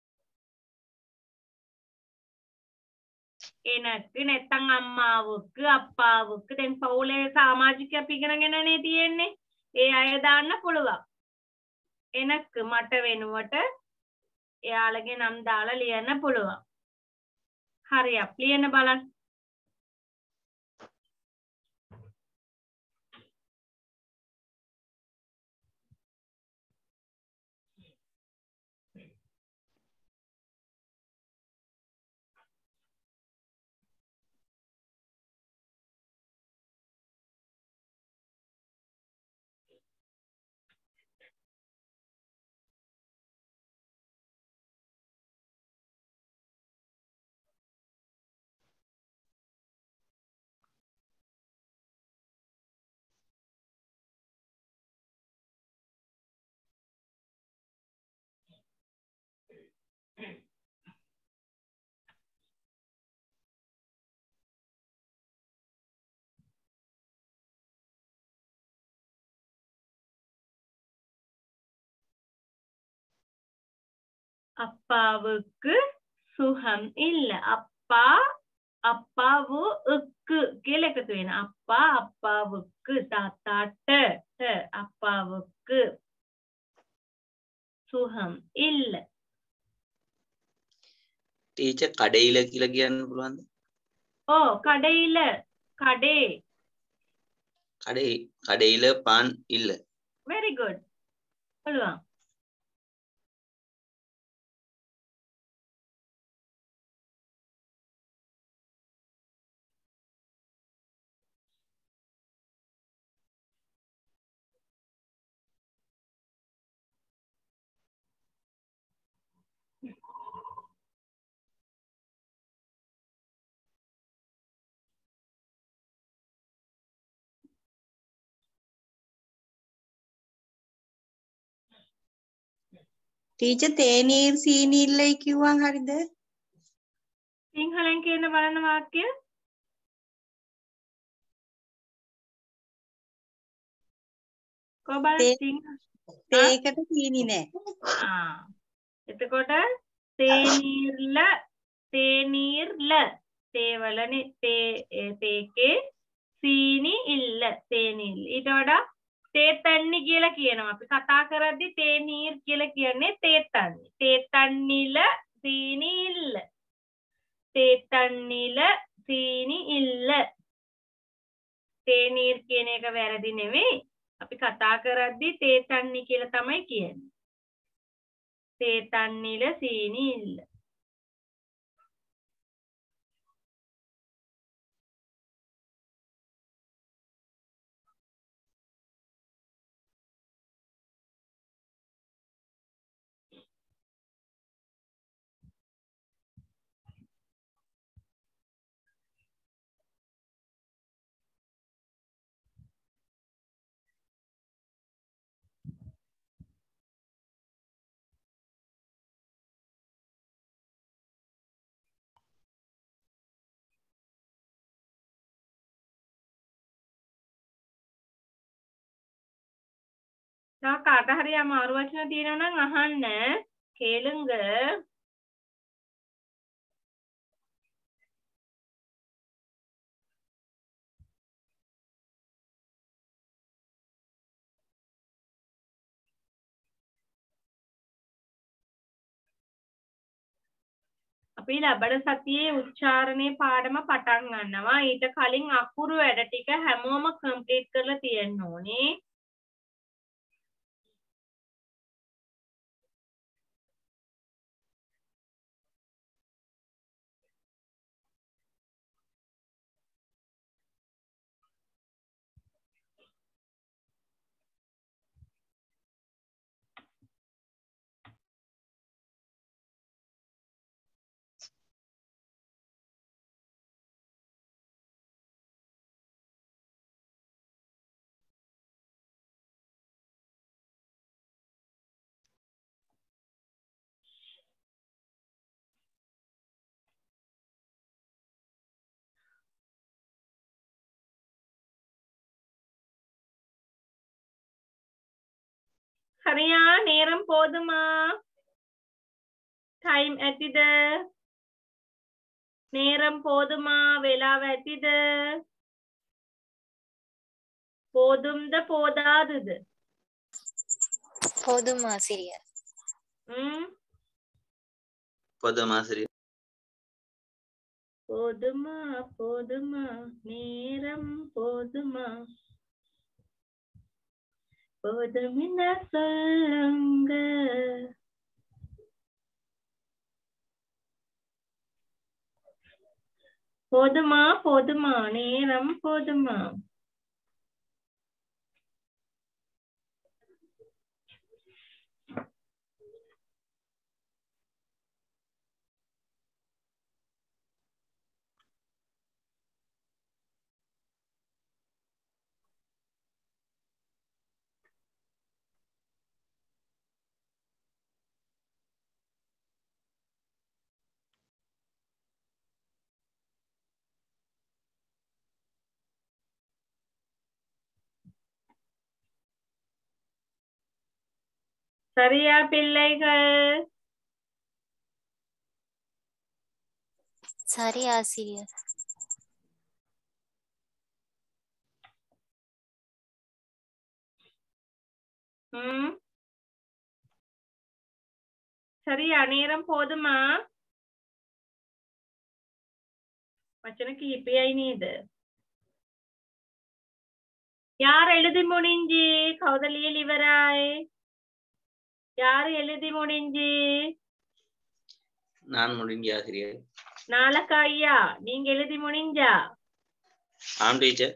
එනක නැත්තම් අම්මාවක අප්පාවක දැන් පවුලේ සමාජිකය අපි ඉගෙනගෙනනේ තියෙන්නේ. ඒ අය දාන්න පුළුවන්. එනක මට වෙනුවට එයාලගේ නම් දාලා ලියන්න පුළුවන්. හරියක් ලියන්න බලන්න. அப்பாவுக்கு சுகம் இல்ல. அப்பா அப்பாவுக்கு කියලා එකතු වෙන. அப்பா அப்பாவுக்கு තාත්තාට அப்பாவுக்கு சுகம் இல்ல. ටීචර් කඩේයිල කියලා කියන්න පුළුවන්ද? ඕ කඩේයිල කඩේ කඩේ කඩේයිල පාන් ඉල්ල. very good. පුළුවන්. ටීචර් තේනීර් සීනීල්ලයි කිව්වන් හරිද? සිංහලෙන් කියන බලන්න වාක්‍ය. කොබල් සිංහල තේකට සීනි නෑ. ආ එතකොට තේනීර්ල තේනීර්ල තේවලනේ තේ තේකේ සීනි ඉල්ල තේනීල්. ඊට වඩා තේතන්නි කියලා කියනවා. අපි කතා කරද්දි තේනීර් කියලා කියන්නේ තේතන්නි. තේතන්නිල සීනි ඉල්ල. තේතන්නිල සීනි ඉල්ල. තේනීර් කියන එක වැරදි නෙවෙයි. අපි කතා කරද්දි තේතන්නි කියලා තමයි කියන්නේ. තේතන්නිල සීනි ඉල්ල. තව කාට හරි අමාරු වචන තියෙනවා නම් අහන්න. கேளுங்க. අපි ලබන සතියේ උච්චාරණයේ පාඩම පටන් ගන්නවා. ඊට කලින් අකුරු වැඩ ටික හැමෝම කම්ප්ලීට් කරලා තියෙන්න ඕනේ. சரியா? நேரம் போதுமா? டைம் ඇතිද? நேரம் போதுமா? වෙලාව ඇතිද? போதும்ද போதாதுද? போதும் ஆசிரியர். ம் පොදම ආසිරිය. போதுமா போதுமா நேரம் போதுமா போதுமின சொல்லுங்க. போதுமா போதுமா நேரம் போதுமா. சரியா பிள்ளைகள்? சரி ஆசிரியர். ம் சரியா? நேரம் போதுமா? වචන කීපයයි නේද? யார் எழுதி முடிஞ்சு? කවුද ලියලා ඉවරයි? யார் எழுதி முடிஞ்சு? நான் முடிஞ்ச ஆசிரியர். நாளக்கா ஐயா நீங்க எழுதி முடிஞ்சா? ஆம் டீச்சர்.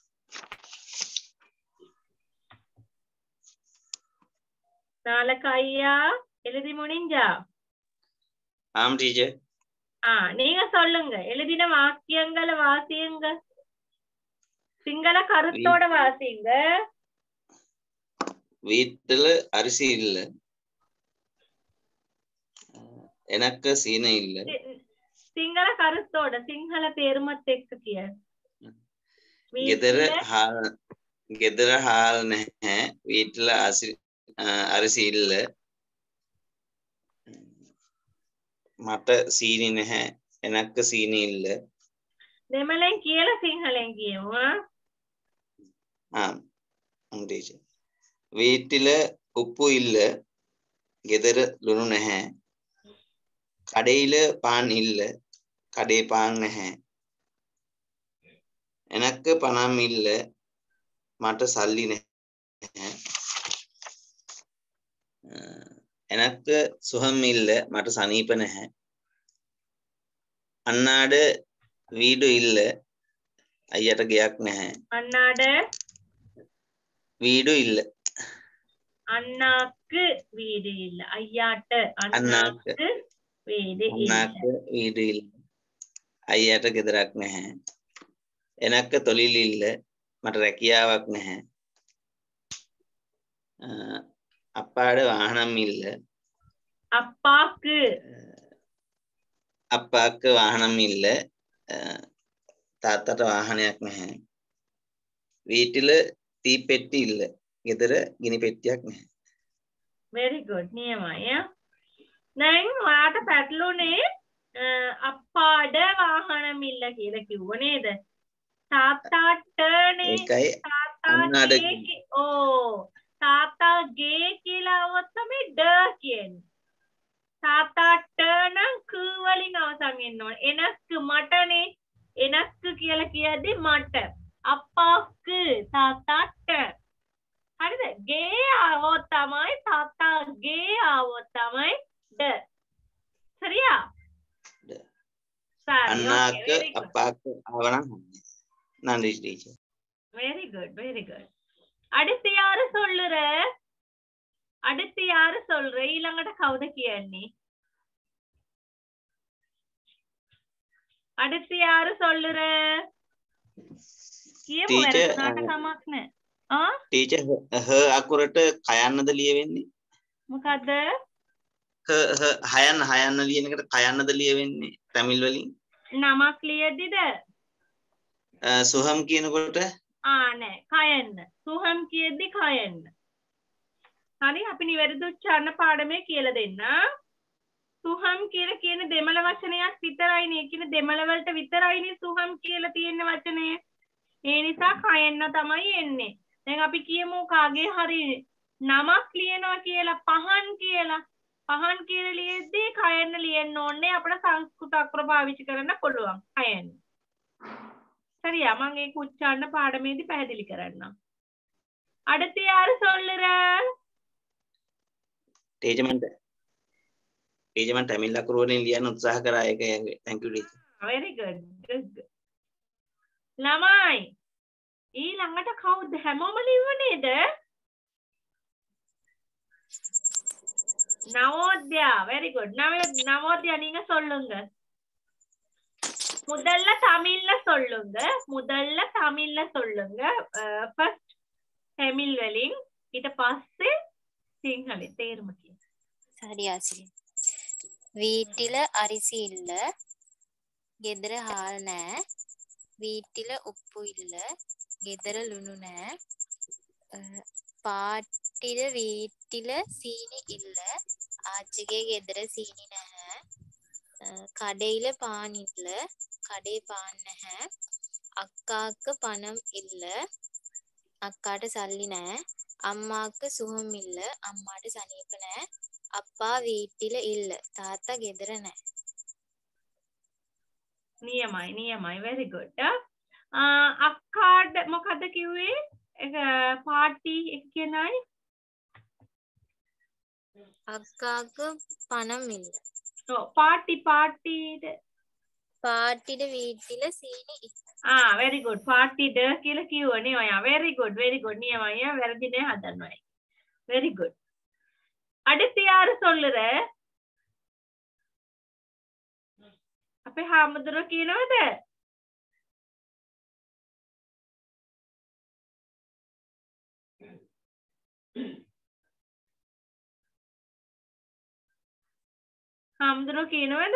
நாளக்கா ஐயா எழுதி முடிஞ்சா? ஆம் டீச்சர். ஆ நீங்க சொல்லுங்க. எழுதின வாக்கியங்களை வாசியுங்க. சிங்கள கருத்தோட வாசிங்க. வீட்டுல அரிசி இல்ல, எனக்கு சீனை இல்ல. සිංහල කරුත්තෝඩ සිංහල තේරුමත් එක්ක කිය. ගෙදර හාල් ගෙදර හාල් නැහැ. வீட்டுல අසි අරිසි இல்ல, මට සීනි නැහැ. எனக்கு සීනි இல்ல. දෙමළෙන් කියලා සිංහලෙන් කියමු. ஆம் ஆம் டீச்சர். வீட்டுல உப்பு இல்ல, ගෙදර ලුණු නැහැ. කඩේල පාන් இல்ல, කඩේ පාන් නැහැ. எனக்கு பணம் இல்ல, මට සල්ලි නැහැ. எனக்கு சுகம் இல்ல, මට සනීප නැහැ. අන්නාඩ வீடு இல்ல, අයියට ගෙයක් නැහැ. අන්නාඩ வீடு இல்ல. අන්නාக்கு வீடு இல்ல. ஐயாட்ட අන්නාக்கு அண்ணாக்கு வீடு இல்ல. අන්නාக்கு வீடு இல்ல, අයියට ගෙදරක් නැහැ. எனக்கு தொழில் இல்ல, මට රැකියාවක් නැහැ. අපාට වාහනම් இல்ல, அப்பாக்கு අපාக்கு වාහනම් இல்ல, තාත්තට වාහනයක් නැහැ. வீட்டுல தீப்பெட்டி இல்ல, ගෙදර ගිනි පෙට්ටියක් නැහැ. very good නියමයි. දැන් ඔයාට පැටළුනේ අප්පාඩ වාහන මිල්ල කියලා කිව්ව නේද? තාත්තාටනේ ඒකයි අන්නාඩ තාත්තාගේ ඕ තාත්තාගේ කියලා આવොත් තමයි ඩ කියන්නේ. තාත්තාට නම් ක වලින් අවසන් වෙන්න ඕනේ. එනස්ක මටනේ. එනස්ක කියලා කියද්දි මට. අප්පාක් තාත්තාට. හරිද? ගේ આવොත් තමයි තාත්තාගේ આવොත් තමයි ඩ. හරියා? අන්නාක අපාක ආවනම් நன்றி teacher. Very good very good. அடுத்து யாரு சொல்லுற? அடுத்து யாரு சொல்ற? ඊළඟට කවුද කියන්නේ? அடுத்து யாரு சொல்லுற? කියමු වැරදුනාට කමක් නැහැ. ආ? ටීචර් හ අකුරට කයන්නද ලියවෙන්නේ? මොකද්ද? හ හ හයන්න හයන්න ලියන එකට කයන්නද ලියවෙන්නේ තමිල් වලින්? නමක් ලියද්දිද? සුහම් කියනකොට ආ නෑ කයන්න. සුහම් කියද්දි කයන්න. හරි අපි නිවැරදි උච්චාරණ පාඩමේ කියලා දෙන්න. සුහම් කියලා කියන දෙමළ වචනයක් විතරයිනේ. කියන දෙමළ වලට විතරයිනේ සුහම් කියලා තියෙන වචනය. ඒ නිසා කයන්න තමයි එන්නේ. දැන් අපි කියමු කාගේ හරි නමක් ලියනවා කියලා පහන් කියලා. පහන් කියලා ලියද්දී කයන්න ලියන්න ඕනේ. අපිට සංස්කෘත අකුර පාවිච්චි කරන්න පුළුවන්. කයන්න. சரியா මම ඒක උච්චාරණ පාඩමේදී පැහැදිලි කරන්නම්. அடுத்து யாரு சொல்லுற? ටීචර් මන්ට ටීචර් මන් තමිල් අකුර වලින් ලියන්න උත්සාහ කරා ඒක thank you teacher. very good good good. ළමයි ඊළඟට කවුද හැමෝම ලිව්ව නේද? நவோத்யா very good. நவோத்யா நீங்க சொல்லுங்க. முதல்ல தமிழ்ல சொல்லுங்க. முதல்ல தமிழ்ல சொல்லுங்க. ஃபர்ஸ்ட் தமிழ் වලින් ඊට පස්සේ සිංහලෙන් තේරුම කියන්න. சரி ஆசிரியர். வீட்டில அரிசி இல்ல, ගෙදර හාල් නෑ, வீட்டில உப்பு இல்ல, ගෙදර ලුණු නෑ, පාටිල வீட்டில சீனி இல்ல, ආච්චිගේ ගෙදර සීනි නැහැ, කඩේල පාන් இல்ல, කඩේ පාන් නැහැ, අක්කාක පනම් இல்ல, අක්කාට සල්ලි නැහැ, අම්මාක සුහම් இல்ல, අම්මාට සනීප නැහැ, අප්පා வீட்டில இல்ல, තාත්තා ගෙදර නැහැ. නියමයි නියමයි very good. අක්කාට මොකද්ද කිව්වේ? ඒක පාටි එක කියනයි. අක්කාක පනම් இல்ல. ඔව් පාටි පාටිට පාටිට வீட்டில සීනි இல்ல. ආ very good. පාටිද කියලා කිව්වනේ ඔයා. very good very good. නියමයි. වැරදි නෑ හදන්න ඔය. very good. அடுத்து யாரு சொல்லுற? අපේ හාමුදුරුවෝ කියනවද? හාමුදුරුවෝ කියනවද?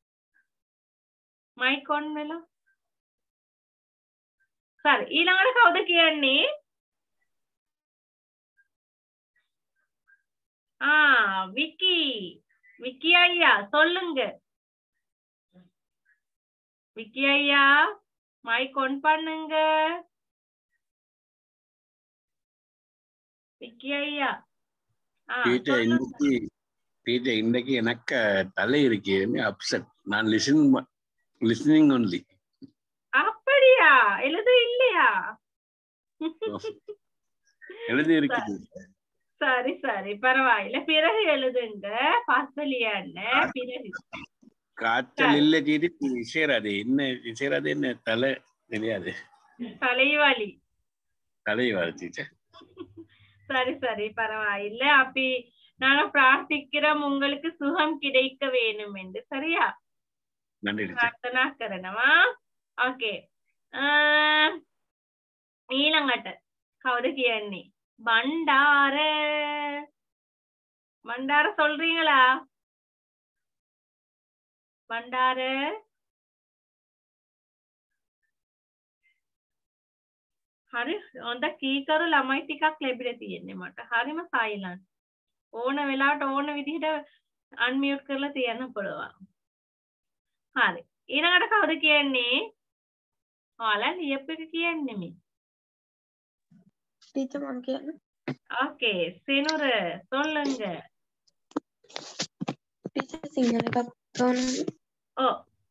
මයික් ඔන් වෙලා. සරි ඊළඟට කවුද කියන්නේ? ஆ விக்கி விக்கி ஐயா சொல்லுங்க. விக்கி ஐயா மைக் ஆன் பண்ணுங்க. விக்கி ஐயா ஆ டீச்சர் இன்னைக்கு டீச்சர் இன்னைக்கு எனக்கு தலை இருக்கு அப்செட். நான் லிசன் லிசனிங் ஒன்லி. அப்படியா? எழுத இல்லையா? எழுதி இருக்கு. சரி சரி பரவாயில்ல. பிறகு எழுதுங்க. பாஸ்தலியான்னு பிறகு காய்ச்சல் இல்ல ஜீதி இசைராது என்ன இசைராது என்ன தலை தெரியாது. தலைவலி தலைவலி டீச்சர். சரி சரி பரவாயில்ல. அப்படி நானும் பிரார்த்திக்கிறோம் உங்களுக்கு சுகம் கிடைக்க வேணும் என்று. சரியா? நன்றி பிரார்த்தனா කරනවා. ஓகே. ඊළඟට කවුද කියන්නේ? பண்டார. பண்டார சொல்றீங்களா? பண்டார හරි හොඳ කීකරු ළමයි ටිකක් ලැබිලා තියෙන්නේ මට. හරිම සයිලන්ට්. ඕන වෙලාවට ඕන විදිහට අන්මියුට් කරලා තියන්න පුළුවන්. හරි. ඊළඟට කවුද කියන්නේ? ඔයාලා ලියප් එක කියන්නේ මේ. ටීචර් මම කියන්න. ஓகே සිනුර சொல்லுங்க. ටීචර් සිංහල එකක් ගන්න. ඔව්.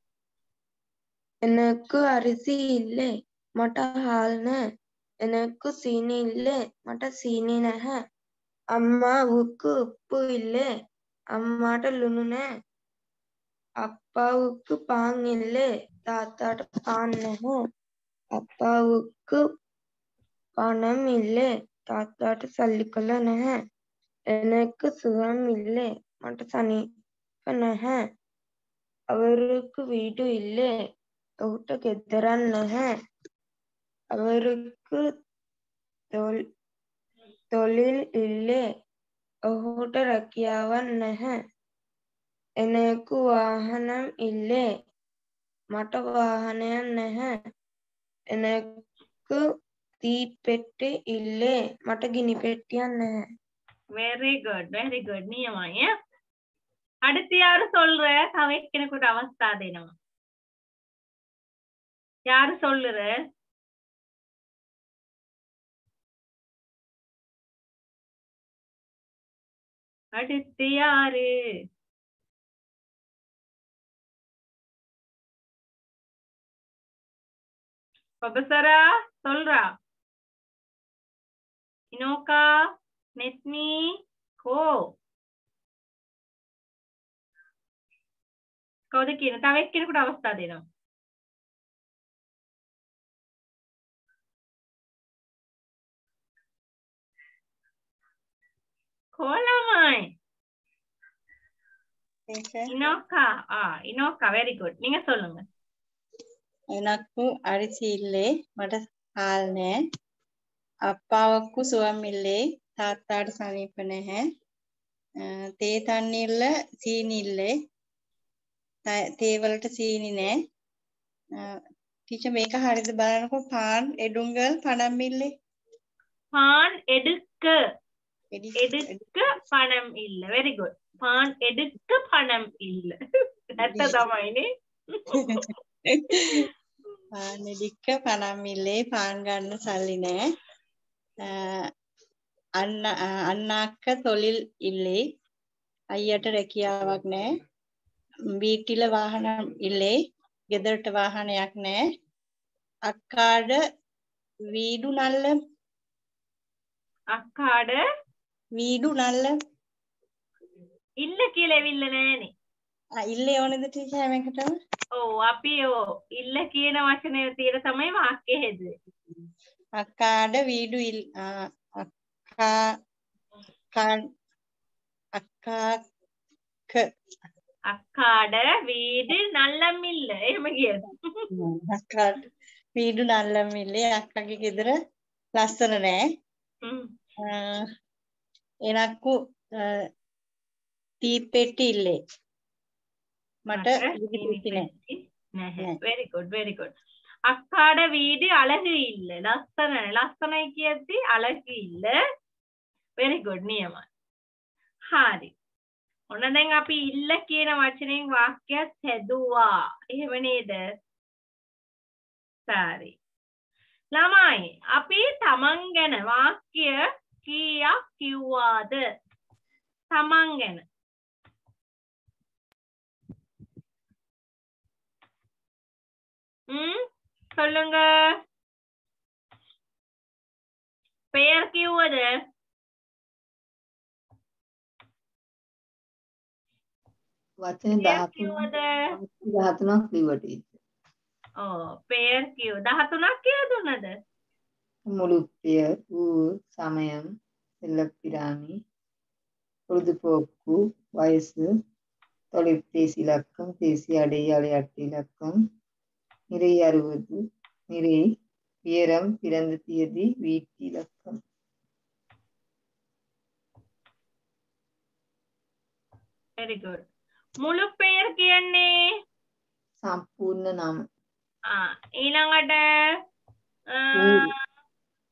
எனக்கு அரிசி இல்லை මට හාල් නැහැ. எனக்கு சீனி இல்லை මට සීනි නැහැ. අම්මාவுக்கு උප්පු இல்லை අම්මාට ලුණු නැහැ. அப்பாவுக்கு பாන් இல்லை තාත්තාට පාන් නැහැ. அப்பாவுக்கு பணம் இல்லை තාත්තාට සල්ලි කොල නැහැ. எனக்கு சுகம் இல்லை මට සනීප නැහැ. அவருக்கு வீடு இல்லை ඔහුට ගෙදරක් නැහැ. அவருக்கு தொல்- தொழில் இல்லை ඔහුට රැකියාවක් නැහැ. எனக்கு வாகனம் இல்லை මට වාහනයක් නැහැ. எனக்கு தீப்பெட்டி இல்லை මට ගිනි පෙට්ටියක් නැහැ. வெரி குட் வெரி குட் நியமாய். அடுத்து யாரு சொல்ற? தவ එක්කෙනෙකුට අවස්ථා දෙනවා. யாரு சொல்லுற? அடுத்து யாரு? பபசரா சொல்றா. இனோகா நெத்னி கோ කවුද කියන? තව එක්කෙනෙකුට අවස්ථා දෙනවා. கோலமாய் இனோக்கா. ஆ இனோக்கா வெரி குட். நீங்க சொல்லுங்க. எனக்கு அரிசி இல்லை මට හාල් නැහැ. අපාවක්කු සුවම් ඉල්ලේ තාත්තාට සනීප නැහැ. තේ තන්නි ඉල්ල සීනි ඉල්ලේ තේ වලට සීනි නැහැ. ටීචර් මේක හරියද බලනකො පාන් එඩුංගල් පණම් ඉල්ලේ பான் எடுக்க எடுக்க பணம் இல்ல. Very good. பான் எடுக்க பணம் இல்ல. ඇත්ත තමයිනේ. පාන් එඩික්ක පණම් ඉල්ලේ පාන් ගන්න සල්ලි නැහැ. අන්න අන්නක්ක තොලිල් ඉල්ලේ අයියට රැකියාවක් නැහැ. வீட்டில வாகனம் இல்லை ගෙදරට වාහනයක් නැහැ. අක්කාට வீடு நல்ல අක්කාඩ வீடு நல்ல ඉල්ල කියලා ඇවිල්ල නෑනේ. ඉල්ලේ ඕනද ටීචර් හැම එකටම? ඔව් අපි ඔව් ඉල්ල කියන වචනය තියලා තමයි වාක්‍ය හෙදුවේ. අක්කාට வீடு ඉල් අක්කා අක්කාක අක්කාඩ வீடு நல்லம் இல்ல. එහෙම කියනවා. අක්කාට வீடு நல்லம் ඉල්ලේ අක්කගේ ගෙදර ලස්සන නෑ. එනක්කු තීපෙට්ටි ඉල්ලේ මට විදිපෙට්ටි නැහැ. very good very good. අක්කාඩ வீடு අழகு இல்ல. ලස්සන ලස්සනයි කියද්දි අழகு இல்ல. very good නියමයි. හරි. ඔන්න දැන් අපි ඉල්ල කියන වචනෙන් වාක්‍යයක් හැදුවා. එහෙම නේද? සාරි. ළමයි අපි තමන් ගැන වාක්‍ය කීයක් කිව්වාද? තමන් ගැන. ம் சொல்லுங்க. பெயர் කිව්වද? වචන දහතුනක් කිව්වා ටීචර්. ඔව් பெயர் කිව්ව දහතුනක් කියලා දුන්නද? முழு பெயர், ஊர், சமயம், செல்லப்பிராணி, பொழுதுபோக்கு, வயசு, தொலைபேசி இலக்கம், தேசிய அடையாள அட்டை இலக்கம், நிறை அறுபது, நிறை, உயரம், பிறந்த தேதி, வீட்டு இலக்கம். very good. මුළු பெயர் කියන්නේ සම්පූර්ණ නම. ආ ඊළඟට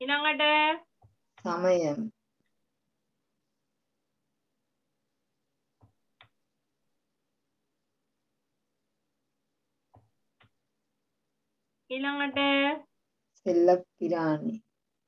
ඊළඟට සමයම් ඊළඟට සෙල්ලප්පිරාණි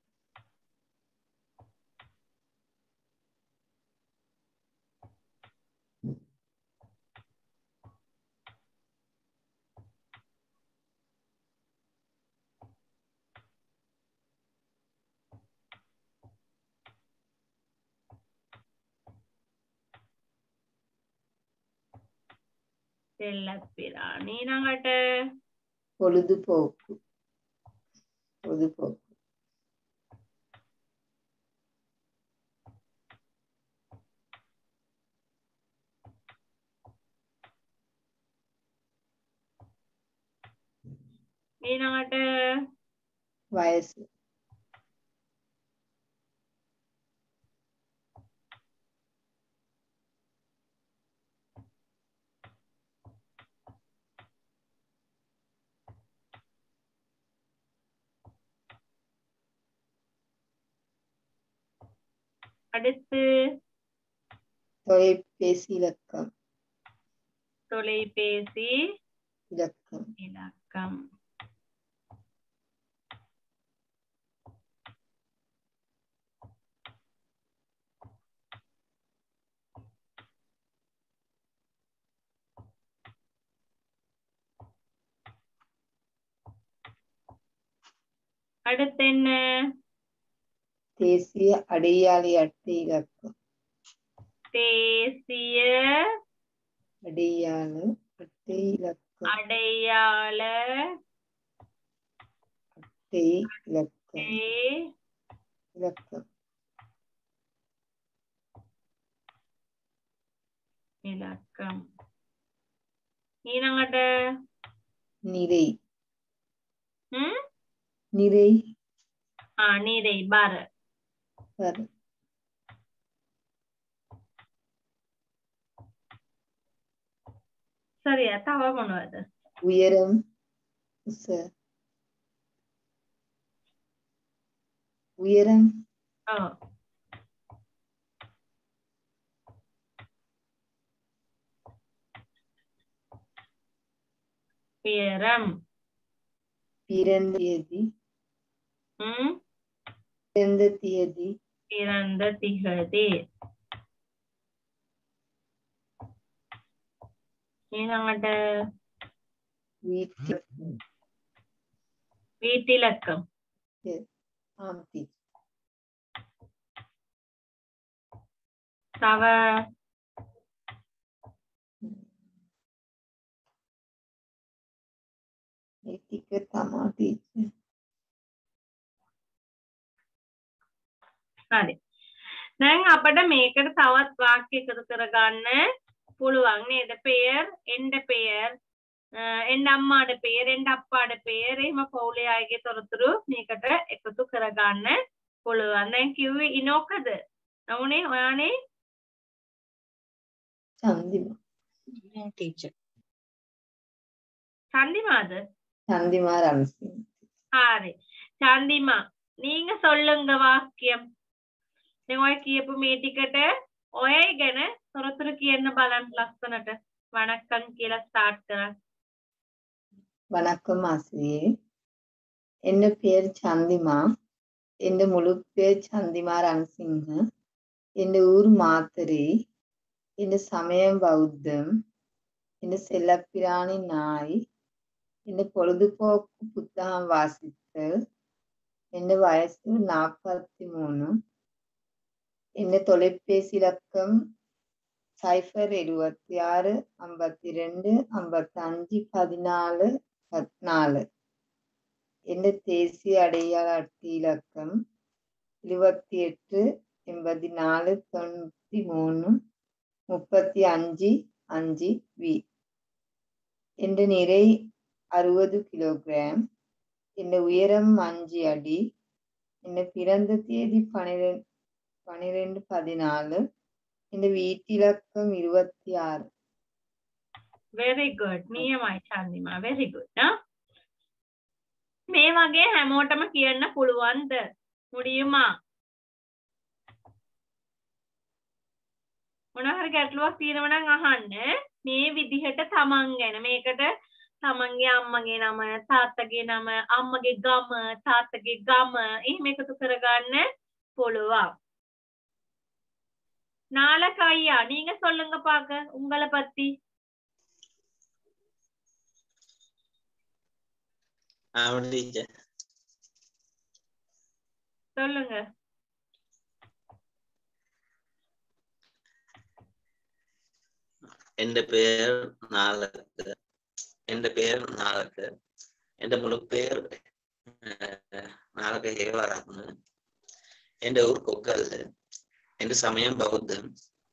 සෙල්ලප්පිරාණි ඊළඟට පොළුදු පෝක්කු පොදු පෝක්කු ඊළඟට වයස அடுத்து தொலைபேசி இலக்கம் தொலைபேசி இலக்கம் இலக்கம் அடுத்து என்ன தேசிய அடையாளி அட்டை இலக்கம் தேசிய அடையாள அட்டை இலக்கம் அடையாள அட்டை இலக்கம் இலக்கம் இலக்கம் ඊළඟට நிறை ம் நிறை ஆ நிறை බර බර சரியா තව මොනවද உயரம் உச உயரம் ඔව් உயரம் பிறந்த தேதி ம் பிறந்த தேதி பிறந்த திகதி ඊළඟට வீட்டு வீட்டிலக்கம் ஆம் டீச்சர் තව ඒ ටික තමයි ටීචර් හරි දැන් අපිට මේකට තවත් වාක්‍ය එකතු කරගන්න පුළුවන් නේද පෙයර් එන්ඩ පෙයර් එන්ඩ අම්මාට පෙයර් එන්ඩ අප්පාට පෙයර් එහෙම පවුලේ අයගේ තොරතුරු මේකට එකතු කරගන්න පුළුවන් දැන් කිව්වේ ඉනෝකද නෝනේ ඔයානේ චන්දිමා ටීචර් சந்திமாது சந்திமா ரம்சிங் හරි චන්දිමා நீங்க சொல்லுங்க வாக்கியம் දැන් ඔය කියපු මේ ටිකට ඔයයි ගැන තොරතුරු කියන්න බලන්න ලස්සනට වණක්කම් කියලා ස්ටාර්ට් කරා வணக்கம் ஆசிரியே என் பேர் சந்திமா என் முழு பேர் சந்திமா ரன்சிங்க என் ஊர் மாத்தரை என் சமயம் பௌத்தம் என் செல்லப்பிராணி நாய் என் பொழுதுபோக்கு புத்தகம் வாசித்தல் என் வயசு நாற்பத்தி மூணு என் தொலைபேசி இலக்கம் சைஃபர் எழுபத்தி ஆறு ஐம்பத்தி ரெண்டு ஐம்பத்தஞ்சு பதினாலு பதினாலு என் தேசிய அடையாள அட்டை இலக்கம் இருபத்தி எட்டு எண்பத்தி நாலு தொண்ணூற்றி மூணு முப்பத்தி அஞ்சு அஞ்சு வி என் நிறை அறுபது கிலோகிராம் என் உயரம் அஞ்சு அடி என் பிறந்த தேதி பன்னிரெண்டு பன்னிரெண்டு பதினாலு இந்த வீட்டிலக்கம் இருபத்தி ஆறு very good නියමයි චන්දිමා very good නා මේ වගේ හැමෝටම කියන්න පුළුවන්ද முடியுமா මොන හරි ගැටලුවක් තියෙනවා නම් අහන්න මේ විදිහට තමන් ගැන මේකට තමන්ගේ අම්මගේ නම තාත්තගේ නම අම්මගේ ගම තාත්තගේ ගම එහෙම එකතු කරගන්න පුළුවන් நாளைக்கு ஐயா நீங்க சொல்லுங்க பாக்க உங்களை பத்தி சொல்லுங்க എന്റെ പേര് നാളക്ക് എന്റെ പേര് നാളക്ക് എന്റെ മുഴു പേര് നാളക്ക് ഹേവാറാണ് എന്റെ ഊർ കൊക്കല് എന്റെ സമയം ബൗദ്ധം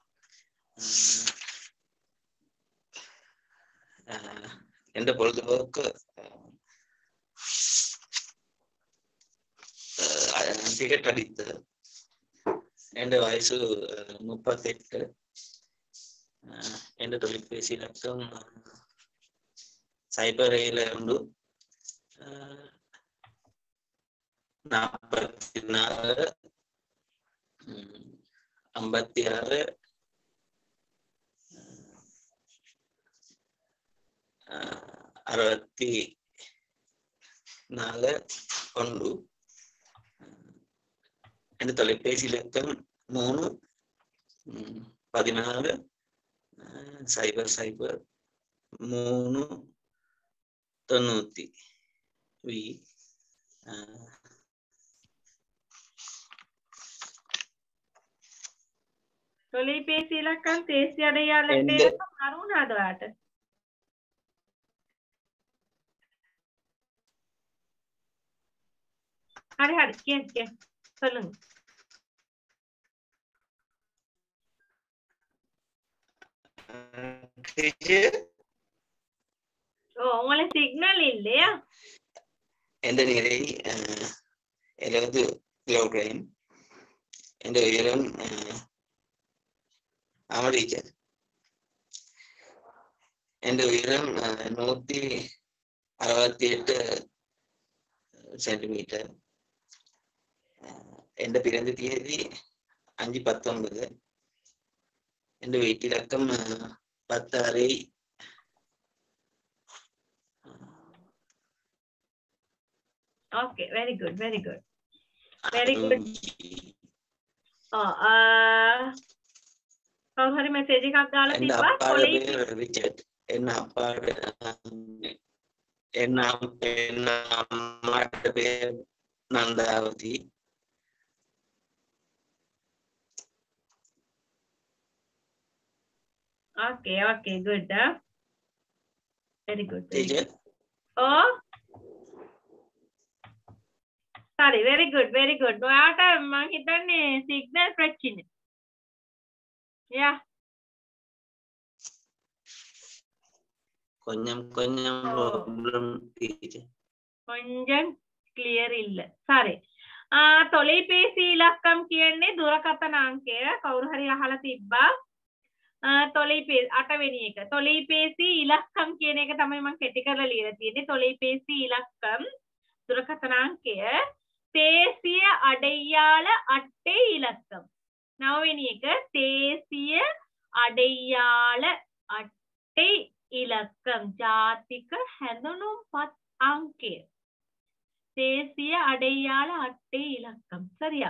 എന്റെ പൊഴുതുപോക്ക് ടിക്കറ്റ് അടിത്ത് എന്റെ വയസ്സ് മുപ്പത്തെട്ട് എന്റെ തൊഴിൽപേശി ഇലക്കം സൈബർ ഏഴിലുണ്ട് നാൽപ്പത്തിനാല് അമ്പത്തിയാറ് അറുപത്തി നാല് ഉണ്ട് എന്റെ തൊഴിൽപേശി ഇലക്കം മൂന്ന് പതിനാല് സൈബർ സൈബർ മൂന്ന് തൊണ്ണൂറ്റി വി தொலைபேசி இலக்கம் தேசிய அடையாள அட்டை அருணாது ஆட்ட ஹரி ஹரி கே கே சொல்லுங்க ஓ உங்களுக்கு சிக்னல் இல்லையா എന്റെ നിறை എഴുപത് കിലോഗ്രാം എന്റെ ഉയരം അമരീക്ക എന്റെ ഉയരം നൂറ്റി അറുപത്തി എട്ട് സെന്റിമീറ്റർ എന്റെ പിറന്ന തീയതി അഞ്ച് പത്തൊമ്പത് എന്റെ വീട്ടിലക്കം പത്താറ് Okay, very good, very good. Very good. Oh, uh, kalau hari message එකක් දාලා තිබ්බා කොලේ රිචඩ් එන්න අපාට එන්න එන්න අම්මට පෙර Nandawathi Okay, okay, good. Huh? Very good. Very good. Oh. Sorry, very good, very good. ඔයාට මම හිතන්නේ signal ප්‍රශ්නේ. Yeah. கொஞ்சம் கொஞ்சம் problem teacher. கொஞ்சம் clear இல்ல. Sorry. ආ தொலைபேசி ඉලක්කම් කියන්නේ දුරකථන අංකය. කවුරු හරි අහලා තිබ්බා. ආ தொலைபேசி අටවෙනි එක. தொலைபேசி ඉලක්කම් කියන එක තමයි මම කෙටි කරලා ලියලා තියෙන්නේ. தொலைபேசி ඉලක්කම් දුරකථන අංකය தேசிய அடையாள அட்டை இலக்கம் நவවෙනි එක தேசிய අடைයාල අට්ටේ ඉලක්කම් ජාතික හැඳුනුම්පත් අංකය தேசிய අடைයාල අට්ටේ ඉලක්කම් சரியா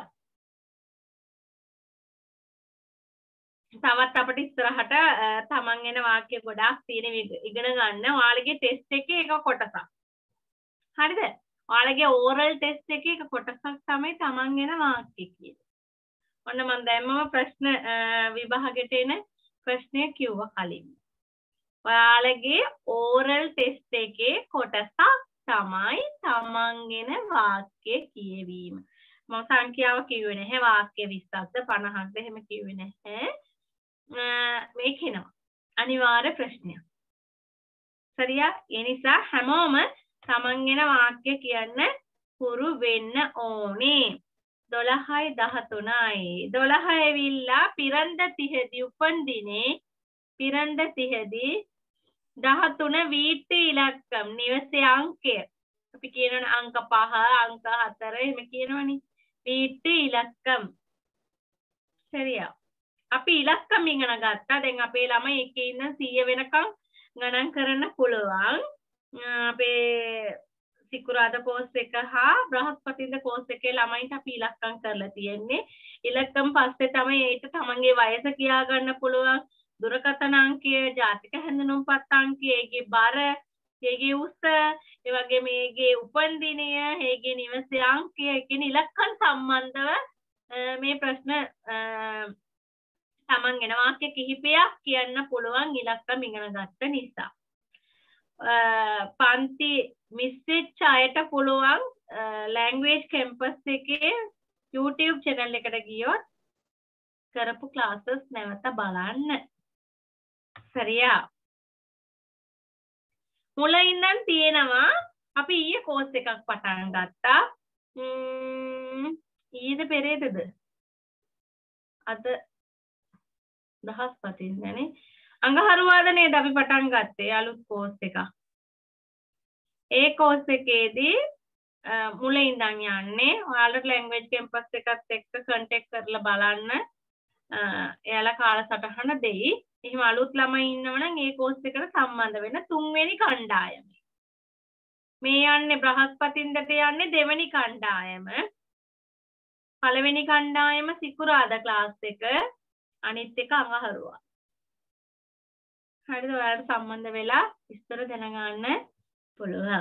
තවත් අපිට ඉස්සරහට තමන් එන වාක්‍ය ගොඩාක් තියෙන ඉගෙන ගන්න ඔයාලගේ ටෙස්ට් එකේ එක කොටසක් හරිද ඔයාලගේ ඕරල් ටෙස්ට් එකේ එක කොටසක් තමයි තමන් එන වාක්‍ය කියන්නේ. ඔන්න මම දැම්මම ප්‍රශ්න විභාගයට එන ප්‍රශ්නය කිව්වා කලින්. ඔයාලගේ ඕරල් ටෙස්ට් එකේ කොටසක් තමයි තමන් එන වාක්‍ය කියවීම. මම සංඛ්‍යාව කිව්වේ නැහැ වාක්‍ය විස්සක්ද පනහක්ද එහෙම කිව්වේ නැහැ. මේක එනවා. අනිවාර්ය ප්‍රශ්නයක්. සරියා? ඒ නිසා හැමෝම තමන් එන වාක්‍ය කියන්න පුරු වෙන්න ඕනේ. දොළහයි දහතුනයි. දොළහ ඇවිල්ලා පිරන්ද තිහදී උපන්දිනේ පිරන්ද තිහදී දහතුන வீட்டு ඉලක්කම් නිවසේ අංකය. අපි කියනවනේ අංක පහ අංක හතර එහෙම කියනවනේ. வீட்டு இலக்கம் சரியா අපි ඉලක්කම් ඉගෙන ගත්තා දැන් අපේ ළමයි එකේ ඉඳන් සීය වෙනකම් ගණන් කරන්න පුළුවන් අපේ සිකුරාදා කෝස් එක හා බ්‍රහස්පතින්දා කෝස් එකේ ළමයින්ට අපි ඉලක්කම් කරලා තියෙන්නේ ඉලක්කම් පස්සේ තමයි ඒට තමන්ගේ වයස කියා ගන්න පුළුවන් දුරකථන අංකය ජාතික හැඳුනුම්පත් අංකය ඒකේ බර ඒකේ උස ඒ වගේ මේගේ උපන්දිනය ඒකේ නිවසේ අංකය ඒ කියන්නේ ඉලක්කම් සම්බන්ධව මේ ප්‍රශ්න තමන් එන වාක්‍ය කිහිපයක් කියන්න පුළුවන් ඉලක්කම් ඉගෙන ගත්ත නිසා පන්ති මිස් වෙච්ච අයට පුළුවන් ලැන්ග්වේජ් කැම්පස් එකේ YouTube channel එකට ගියොත් කරපු ක්ලාසස් නැවත බලන්න සරියා මුල ඉඳන් තියෙනවා අපි ඊයේ කෝස් එකක් පටන් ගත්තා ඊයේද පෙරේදද අද බ්‍රහස්පතින්දානේ අඟහරුවාදා නේද අපි පටන් ගත්තේ අලුත් කෝස් එකක් ඒ කෝස් එකේදී මුලින් ඉඳන් යන්නේ ඔයාලට ලැන්ග්වේජ් කැම්පස් එකත් එක්ක කන්ටැක්ට් කරලා බලන්න එයාලා කාලසටහන දෙයි එහෙම අලුත් ළමයි ඉන්නවනම් ඒ කෝස් එකට සම්බන්ධ වෙන තුන්වෙනි කණ්ඩායම මේ යන්නේ බ්‍රහස්පතින්දට යන්නේ දෙවෙනි කණ්ඩායම පළවෙනි කණ්ඩායම සිකුරාදා ක්ලාස් එක අනිත් එක අඟහරුවා හරිද ඔයාලට සම්බන්ධ වෙලා විස්තර දැනගන්න පුළුවන්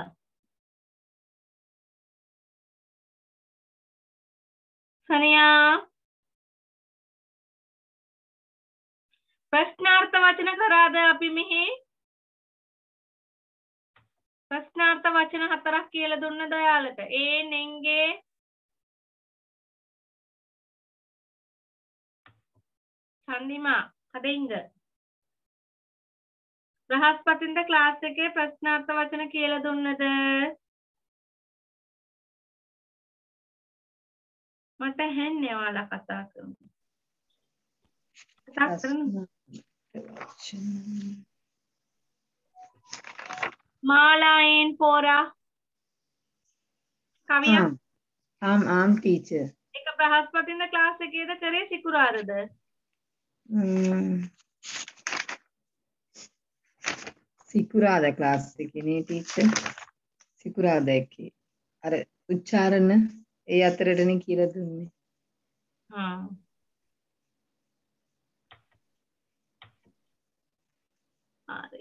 සනියා ප්‍රශ්නාර්ථ වචන කරාද අපි මෙහි ප්‍රශ්නාර්ථ වචන හතරක් කියලා දුන්නද ඔයාලට ඒ නෙන්ගේ චන්දිමා කදින්ද බ්‍රහස්පතින්දා ක්ලාස් එකේ ප්‍රශ්නාර්ථ වචන කියලා දුන්නද මට හෙන්නේ ඔයාලා කතා කරමු කතා කරමු මාලායෙන් පෝරා කවියා ආම් ආම් ටීචර් ඒක බ්‍රහස්පතින්දා ක්ලාස් එකේද කරේ සිකුරාදාද සිකුරාදා ක්ලාස් එකේනේ ටීචර් සිකුරාදා එකේ අර උච්චාරණ ඒ අතරටනේ කියලා දුන්නේ හා හරි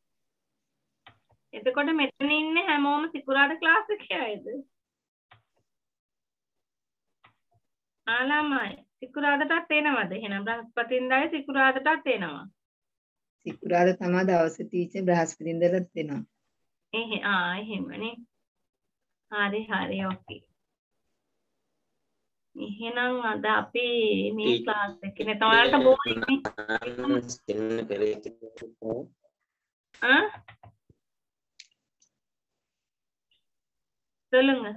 එතකොට මෙතන ඉන්නේ හැමෝම සිකුරාදා ක්ලාස් එකේ අයද ආලාමයි සිකුරාදාටත් එනවද එහෙනම් බ්‍රහස්පතින්දායි සිකුරාදාටත් එනවා සිකුරාදා තමයි දවස් ටීචර් බ්‍රහස්පතින්දාටත් එනවා එහෙ ආ එහෙමනේ හරි හරි ඕකේ එහෙනම් අද අපි මේ ක්ලාස් එකේ නේ තවලට බෝරින්නේ ඉන්න කරේ ආ சொல்லுங்க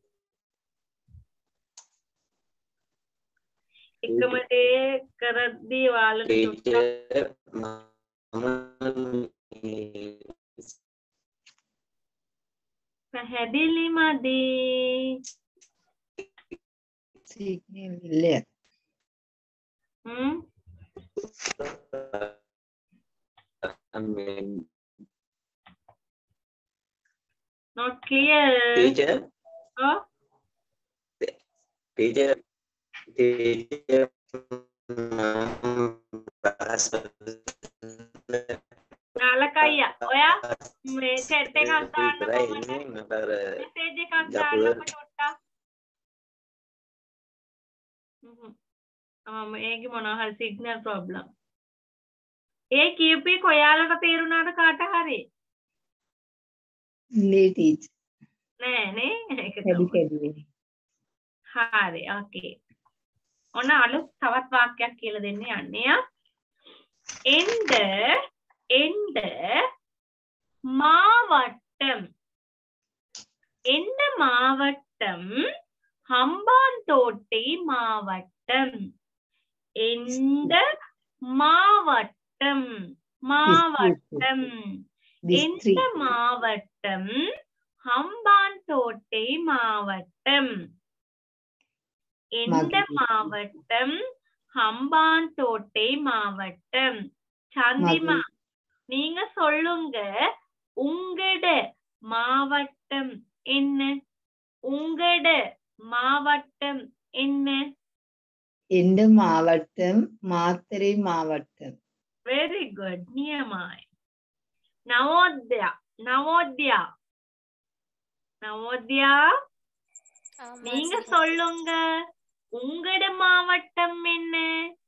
එකම දේ කරද්දී ඔයාලට පැහැදිලි මදි සිග්නල් ඉල්ලේ හ්ම් not clear teacher oh teacher teacher නාලකయ్య ඔයා මේ chat එකක් දාන්න කොහොමද message එකක් දාන්න පොට්ටක් හ්ම් ආ මේකේ මොනවා හරි signal problem ඒ කියපේ කොයාලට තේරුණාද කාට හරි ලේ ටීචර් නෑ නේ ඒක කැඩි කැඩි හරි ඕකේ ඔන්න අලුත් තවත් වාක්‍යයක් කියලා දෙන්න යන්නේ ආ එන්න එන්න மாவட்டம் எந்த மாவட்டம் ஹம்பாந்தோட்டை மாவட்டம் எந்த மாவட்டம் மாவட்டம் எந்த மாவட்டம் ஹம்பாந்தோட்டை மாவட்டம் எந்த மாவட்டம்? ஹம்பாந்தோட்டை மாவட்டம். சந்திமா நீங்க சொல்லுங்க, உங்கட மாவட்டம் என்ன? உங்கட மாவட்டம் என்ன? எந்த மாவட்டம்? மாத்தறை மாவட்டம். Very good. நியமாய். நவோத்யா நவோத்யா நவோத்யா நீங்க சொல்லுங்க, உங்கட மாவட்டம் என்ன?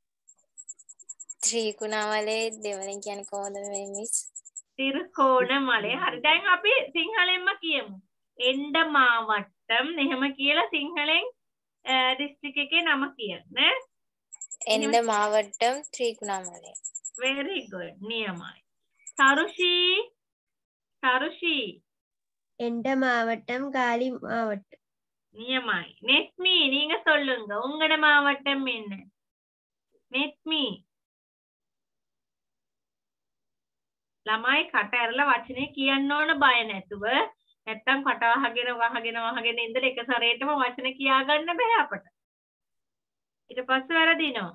ත්‍රිකුණාමලේ දෙවලින් කියන්නේ කොහොමද මේ මිස්? තිරුකෝණමලේ. හරි. දැන් අපි සිංහලෙන්ම කියමු. එන්ඩ මාවට්ටම් එහෙම කියලා සිංහලෙන් දිස්ත්‍රික් එකේ නම කියන්න. එන්ඩ මාවට්ටම් ත්‍රිකුණාමලේ. very good. නියමයි. තරුෂි තරුෂි எந்த மாவட்டம்? காலி மாவட்டம். நியமாய். நெத்மி நீங்க சொல்லுங்க, உங்களோட மாவட்டம் என்ன? நெத்மி. ළමයි කට ඇරලා වචනේ කියන්න ඕන බය නැතුව. නැත්තම් කට වහගෙන වහගෙන වහගෙන ඉඳලා එක සැරේටම වචන කියා ගන්න බෑ අපට. ඊට පස්සේ වැරදිනවා.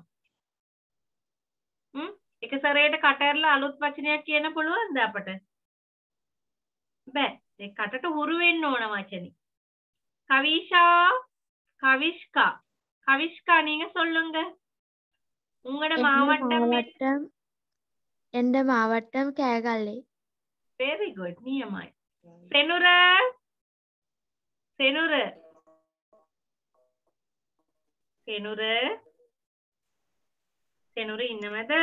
හ්ම් එක සැරේට කට ඇරලා අලුත් වචනයක් කියන්න පුළුවන්ද අපට? බෑ. ඒ කටට හුරු වෙන්න ඕන වචනේ. கவிஷா கவிஷ்கா கவிஷ்கா நீங்க சொல்லுங்க, உங்களோட மாவட்டம்? மாவட்டம் எந்த மாவட்டம்? கேகலை. Very good. நியமாய். செனுர செனுர செனுர செනුර ඉන්නවද?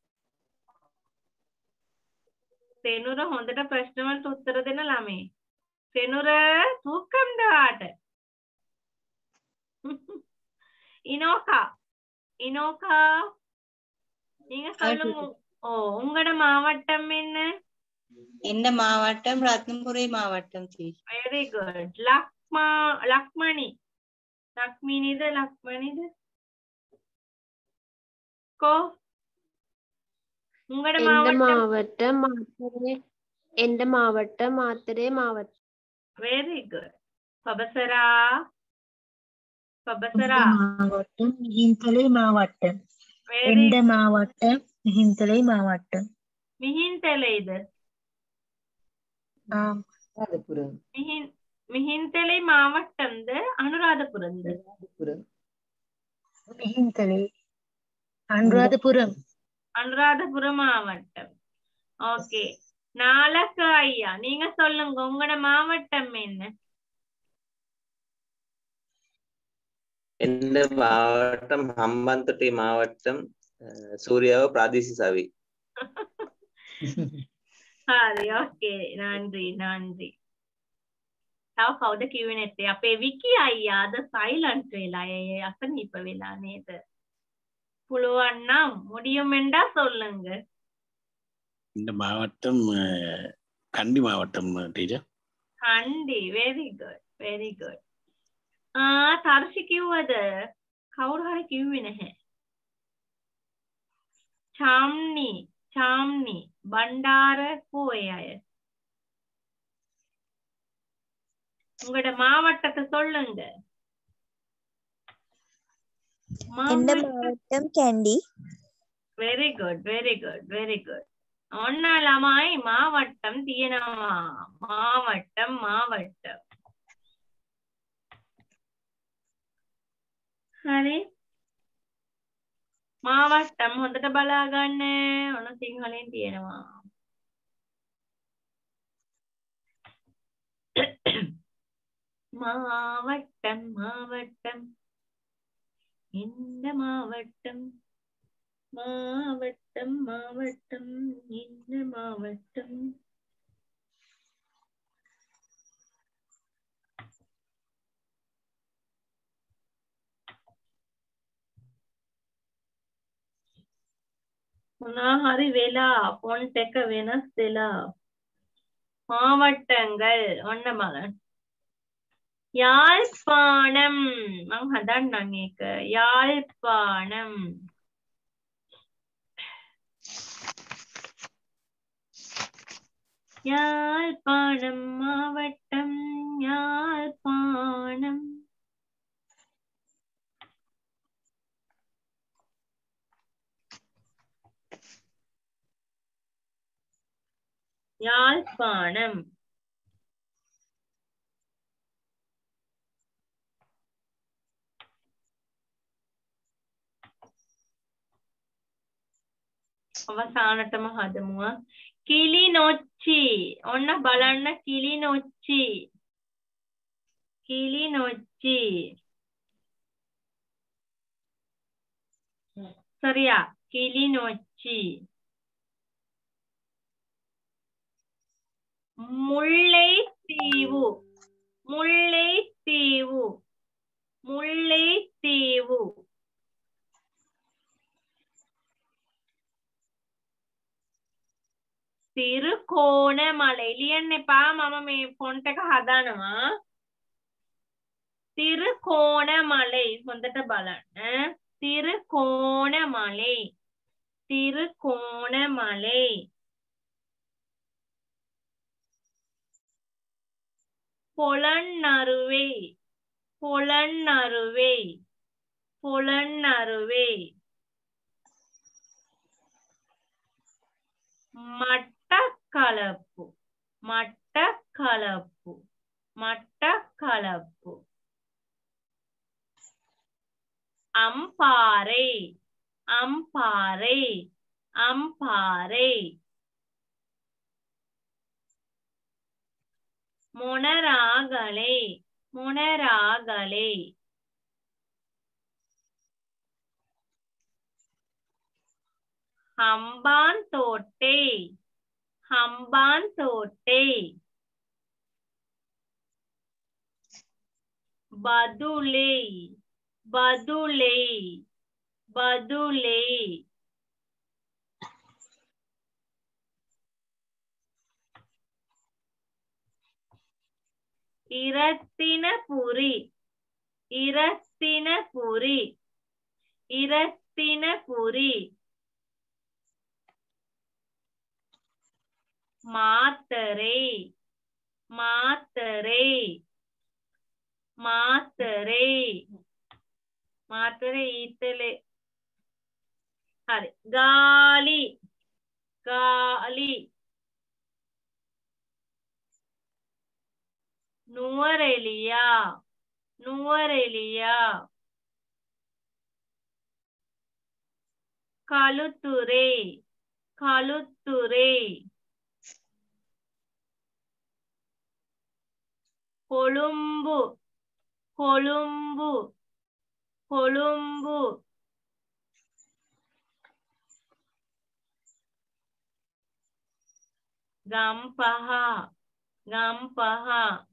සෙනුර හොඳට ප්‍රශ්න වලට උත්තර දෙන ළමයි. සෙනුර தூக்கம் දාට. இனோகா இனோகா நீங்க சொல்லுங்க. ஓ உங்களோட மாவட்டம் என்ன? எந்த மாவட்டம்? ரத்னபுரி மாவட்டம். Very good. லக்மா லக்மணி லக்மினிது லக்மணிது கோ உங்களோட மாவட்டம்? மாத்தறை. எந்த மாவட்டம்? மாத்தறை மாவட்டம். Very good. பபசரா பபசரா மாவட்டம் மிஹிந்தலை மாவட்டம். எந்த மாவட்டம்? மிஹிந்தலை மாவட்டம். மிஹிந்தலைது அனுராதபுரம். மிஹின் மிஹிந்தலை மாவட்டம்து அனுராதபுரம்து. மிஹிந்தலை அனுராதபுரம். அனுராதபுரம் மாவட்டம். ஓகே. நாலக்கு ஐயா நீங்க சொல்லுங்க, உங்களோட மாவட்டம் என்ன? எந்த மாவட்டம்? ஹம்பாந்தோட்டை மாவட்டம். சூர்யாவ பிராதேசி சாவி. හරි. ඕකේ. නන්දි නන්දි. තව කවුද කිව්වේ නැත්තේ? අපේ විකි අයියා අද සයිලන්ට් වෙලා ඒ අසනීප වෙලා නේද? පුළුවන් නම් முடியுமெண்டா சொல்லுங்க. இந்த மாவட்டம் கண்டி மாவட்டம் teacher. Kandy. very good very good. ආ තර්ෂි කිව්වද? කවුරු හරි කිව්වේ නැහැ. චාම්නි චාම්නි බණ්ඩාර කෝයේ අය. உங்களோட மாவட்டத்தை சொல்லுங்க. எந்த மாவட்டம்? Kandy. Very good very good very good. ඔන්න ළමයි මාවට්ටම් තියෙනවා. මාවට්ටම් මාවට්ටම්. හරි. මාවට්ටම් හොඳට බලා ගන්න. ඔන්න සිංහලෙන් තියෙනවා. மாவட்டம் மாவட்டம் இந்த மாவட்டம் மாவட்டம் மாவட்டம் இந்த மாவட்டம். මොනා හරි වෙලා ෆොන්ට් එක වෙනස් වෙලා. மாவட்டங்கள் ඔන්න බලන්න. யாழ்ப்பாணம் මං හදන්නම් ඒක. யாழ்ப்பாணம். யாழ்ப்பாணம் மாவட்டம் யாழ்ப்பாணம். யாழ்ப்பாணம். අවසානටම හදමුවා. කිලිනොච්චි. ඔන්න බලන්න කිලිනොච්චි. කිලිනොච්චි. சரியா? கிளிநொச்சி. முல்லைத்தீவு. முல்லைத்தீவு. முல்லைத்தீவு. තිරුකෝණමලයි ලියන්න එපා. මම මේ ෆොන්ට් එක හදනවා. තිරුකෝණමලයි හොඳට බලන්න. තිරුකෝණමලයි. තිරුකෝණමලයි. පොළොන්නරුවේ. පොළොන්නරුවේ. පොළොන්නරුවේ. மட்டக்களப்பு. மட்டக்களப்பு. மட்டக்களப்பு. அம்பாறை. அம்பாறை. அம்பாறை. மொனராகலை. மொனராகலை. ஹம்பாந்தோட்டை. ஹம்பாந்தோட்டை. பதுளை. பதுளை. பதுளை. இரத்தினபுரி. இரத்தினபுரி. இரத்தினபுரி. மாத்தரை. மாத்தரை. மாத்தரை. மாத்தரை ஈத்தலே. හරි. ගාලි. ගාලි. නුවරඑළියා. නුවරඑළියා. කළුතුරේ. කළුතුරේ. කොළුම්බු. කොළුම්බු. කොළුම්බු. ගම්පහ. ගම්පහ.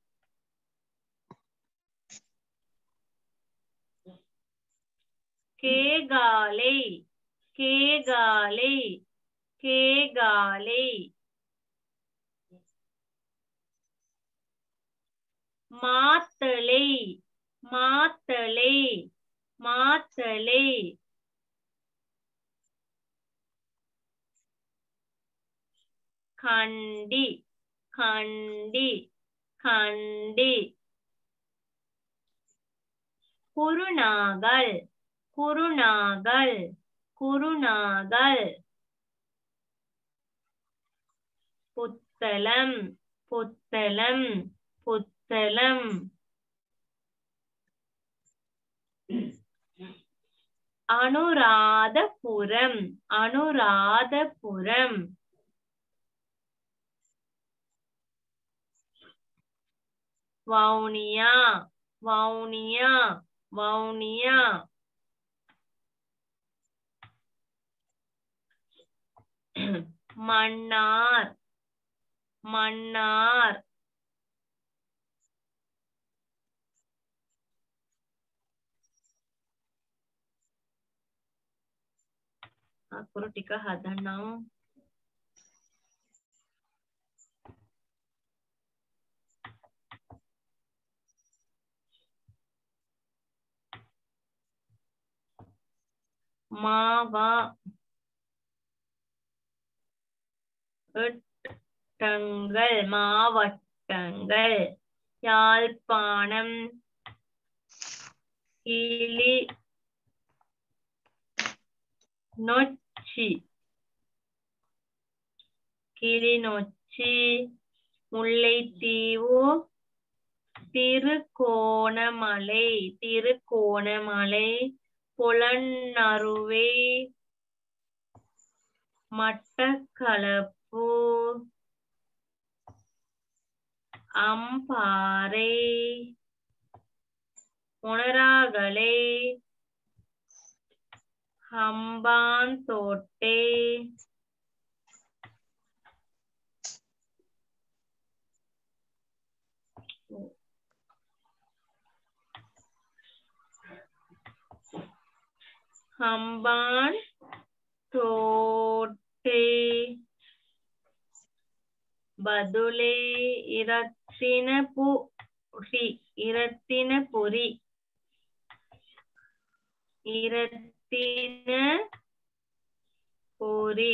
கேகாலை. கேகாலை. கேகாலை. மாத்தளை. மாத்தளை. மாத்தளை. கண்டி. கண்டி. கண்டி. குருநாகல். குருநாகல். குருநாகல். புத்தளம். புத்தளம். புத்தளம். அனுராதபுரம். அனுராதபுரம். வவுனியா. வவுனியா. வவுனியா. மன்னார். மன்னார். අකුරු ටික හදන්නම්. மாவா. வட்டங்கள். மாவட்டங்கள். யாழ்ப்பாணம். கிளி நொச்சி. கிளிநொச்சி, முல்லைத்தீவு, திருகோணமலை, திருகோணமலை, பொலன்னறுவை, மட்டக்களப்பு, அம்பாறை, மொனராகலை, ஹம்பாந்தோட்டை, ஹம்பான் தோட்டை, பதுளை, இரத்தினபுரி, இரத்தினபுரி, இரத்தினபுரி,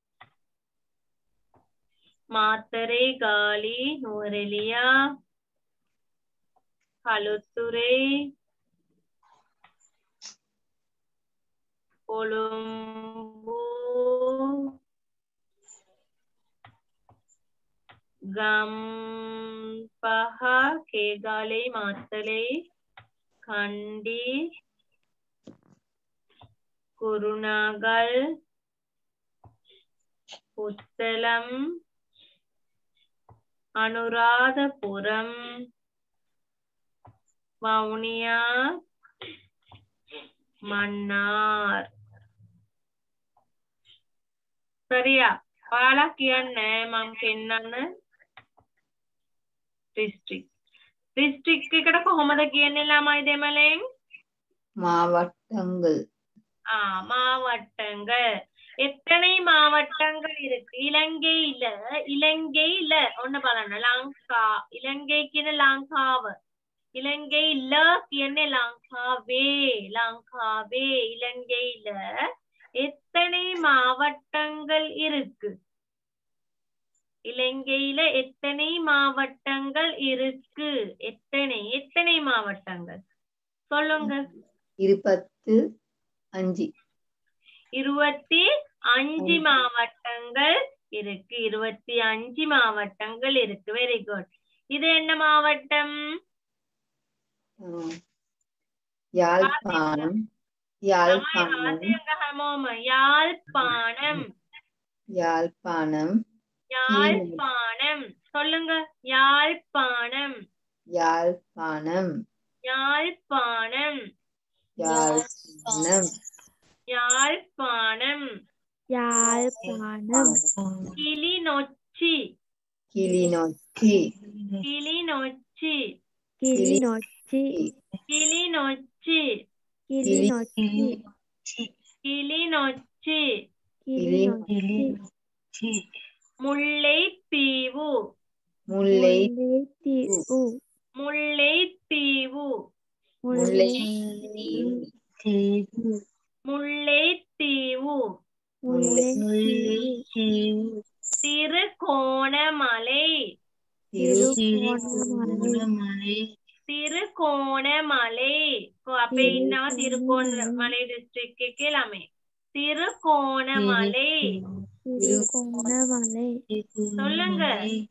மாத்தரை, காலி, நுவரெலியா, களுத்துறை, கொழும்பு, ගම්පහ, කේගාලේ, මාත්තලේ, කණ්ඩි, කුරුණාගල්, පුත්තලම්, අනුරාධපුරම්, වවුනියා, මන්නාර්. සරියා ඔයාලා කියන්නේ මම පෙන්නන්න district district එකට කොහොමද කියන්නේ ළමයි දෙමළෙන් மாவட்டங்கள் ஆ மாவட்டங்கள் எத்தனை மாவட்டங்கள் இருக்கு இலங்கையில இலங்கையில ஒண்ணு බලන්න ලංකා ඉලංගේ කියන ලංකාව இலங்கையில කියන්නේ ලංකාවේ ලංකාවේ இலங்கையில எத்தனை மாவட்டங்கள் இருக்கு இலங்கையில எத்தனை மாவட்டங்கள் இருக்கு எத்தனை எத்தனை மாவட்டங்கள் சொல்லுங்க இருபத்து அஞ்சு இருபத்தி அஞ்சு மாவட்டங்கள் இருக்கு இருபத்தி அஞ்சு மாவட்டங்கள் இருக்கு வெரி குட் இது என்ன மாவட்டம் யாழ்ப்பாணம் யாழ்ப்பாணம் யாழ்ப்பாணம் யாழ்ப்பாணம் யாழ்ப்பாணம் சொல்லுங்க யாழ்ப்பாணம் யாழ்ப்பாணம் யாழ்ப்பாணம் யாழ்ப்பாணம் யாழ்ப்பாணம் யாழ்ப்பாணம் கிளிநொச்சி கிளிநொச்சி கிளிநொச்சி கிளிநொச்சி கிளிநொச்சி கிளிநொச்சி கிளிநொச்சி கிளிநொச்சி முல்லைத்தீவு முல்லைத்தீவு முல்லைத்தீவு முல்லைத்தீவு முல்லைத்தீவு முல்லைத்தீவு திருகோணமலை திருகோணமலை திருகோணமலை අපේ ඉන්නවා තිරුකෝණමலை district එකේ ළමයි திருகோணமலை திருகோணமலை சொல்லுங்க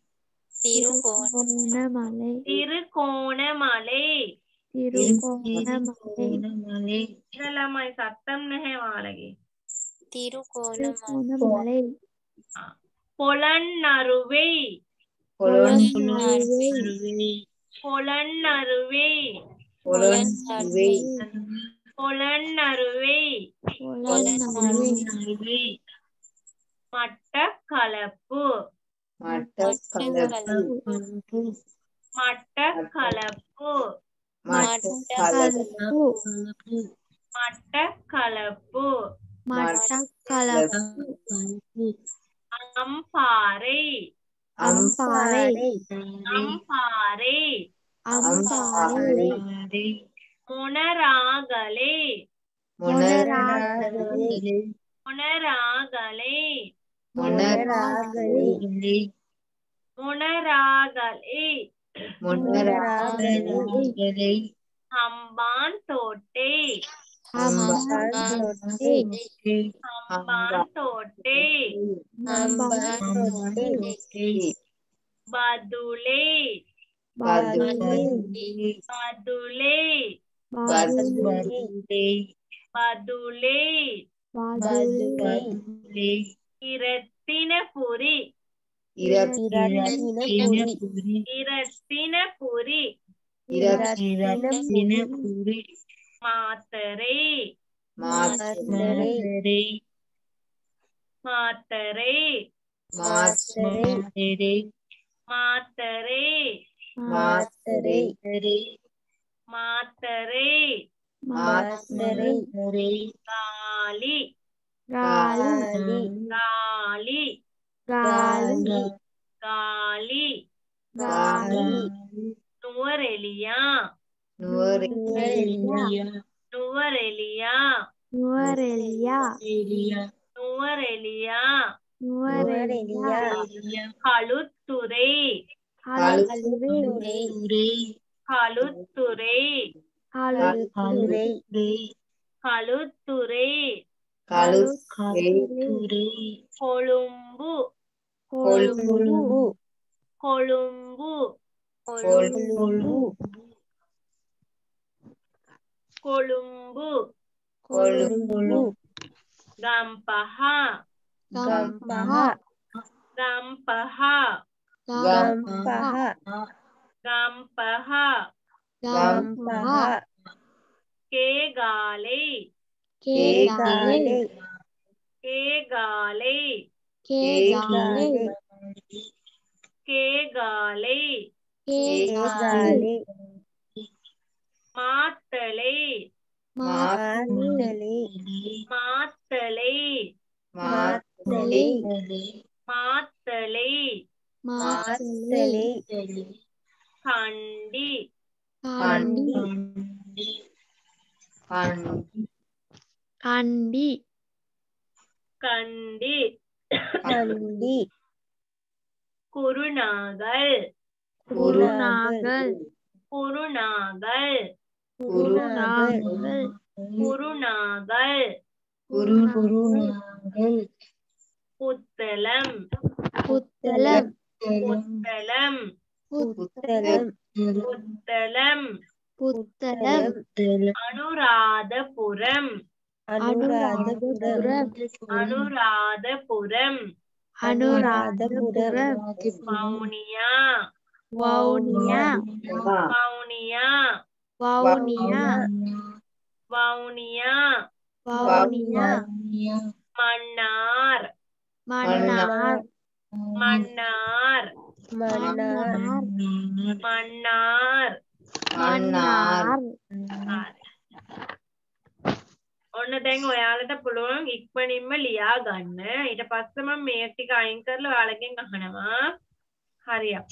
திருகோணமலை திருகோணமலை திருகோணமலை ළමයි සත්තම් නැහැ ඔයාලගේ திருகோணமலை பொலன்னறுவை பொலன்னறுவை பொலன்னறுவை பொலன்னறுவை பொலன்னறுவை பொலன்னறுவை மட்டக்களப்பு மட்டக்களப்பு மட்டக்களப்பு மட்டக்களப்பு மட்டக்களப்பு மட்டக்களப்பு அம்பாறை அம்பாறை அம்பாறை அம்பாறை மொனராகலை மொனராகலை மொனராகலை மொனராகலை மொனராகலை மொனராகலை ஹம்பாந்தோட்டை ஹம்பாந்தோட்டை අම්බන් තෝටේ බදුලේ බදුලේ බදුලේ ඉරත්තින පුරි ඉරත්තින පුරි මාතරේ මාතරේ මාතරේ මාතරේ මාතරේ මාතරේ මාතරේ ගාලි ගාලි ගාලි ගාලි ගාලි නුවරඑලියා නුවරඑලියා නුවරඑලියා නුවරඑලියා නුවරඑලියා නුවරඑලියා කළුත්තුරේ කළුත්තුරේ කළුත්තුරේ කළුත්තුරේ කළුත්තුරේ කළුත්තුරේ කොළුම්බු කොළුම්බු කොළුම්බු කොළුම්බු කොළුම්බු කොළුම්බු ගම්පහ ගම්පහ ගම්පහ ගම්පහ ගම්පහ ගම්පහ කේගාලේ කේගාලේ කේගාලේ කේගාලේ කේගාලේ කේගාලේ මාත්තලේ මාත්තලේ මාත්තලේ මාත්තලේ මාත්තලේ මාත්තලේ කණ්ඩි කණ්ඩි කණ්ඩි කණ්ඩි කණ්ඩි කුරුණාගල් කුරුණාගල් කුරුණාගල් කුරුණාගල් කුරුණාගල් කුරුණාගල් පුත්තලම් පුත්තලම් පුත්තලම් පුත්තලම් පුත්තලම් පුත්තලම් අනුරාධපුරම් අනුරාධපුරම් අනුරාධපුරම් අනුරාධපුරම් වවුනියා වවුනියා වවුනියා වවුනියා වවුනියා වවුනියා මන්නාර් මන්නාර් මන්නාර් මන්නාර් මන්නාර් මන්නාර් ඔන්න දැන් ඔයාලට පුළුවන් ඉක්මනින්ම ලියා ගන්න. ඊට පස්සේ මම මේ ටික අයින් කරලා ඔයාලගෙන් අහනවා. හරියට.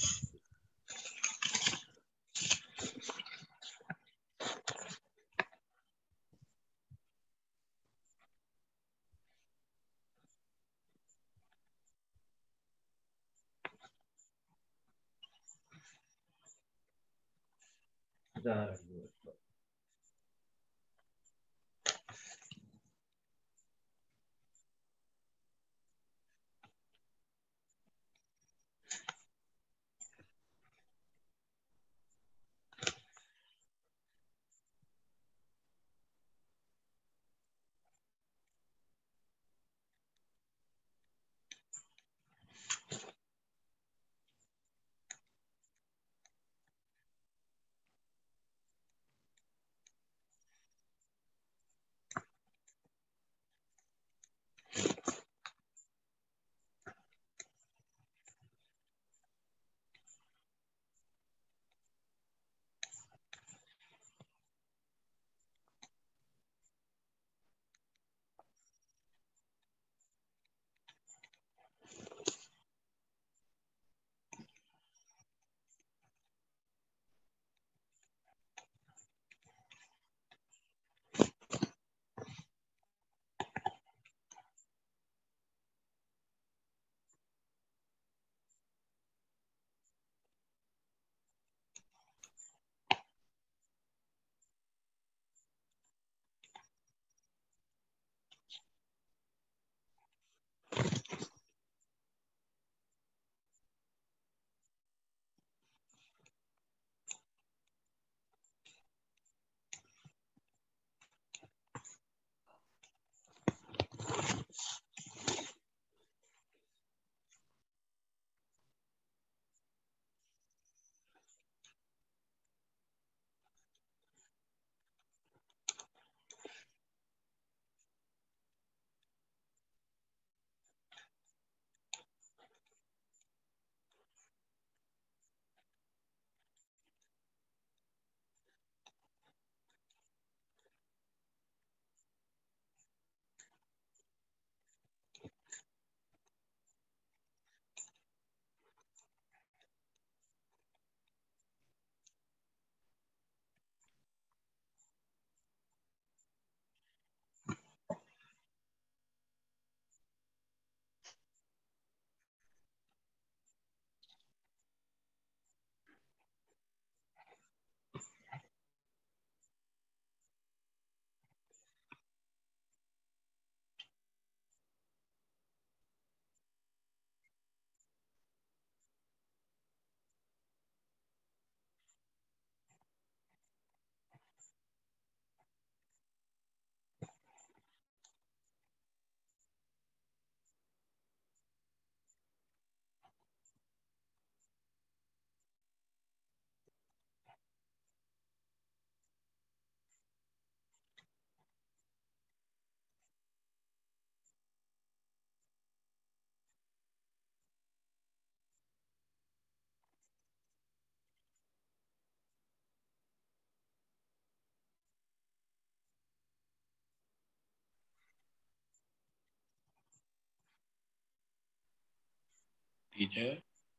டீச்சர்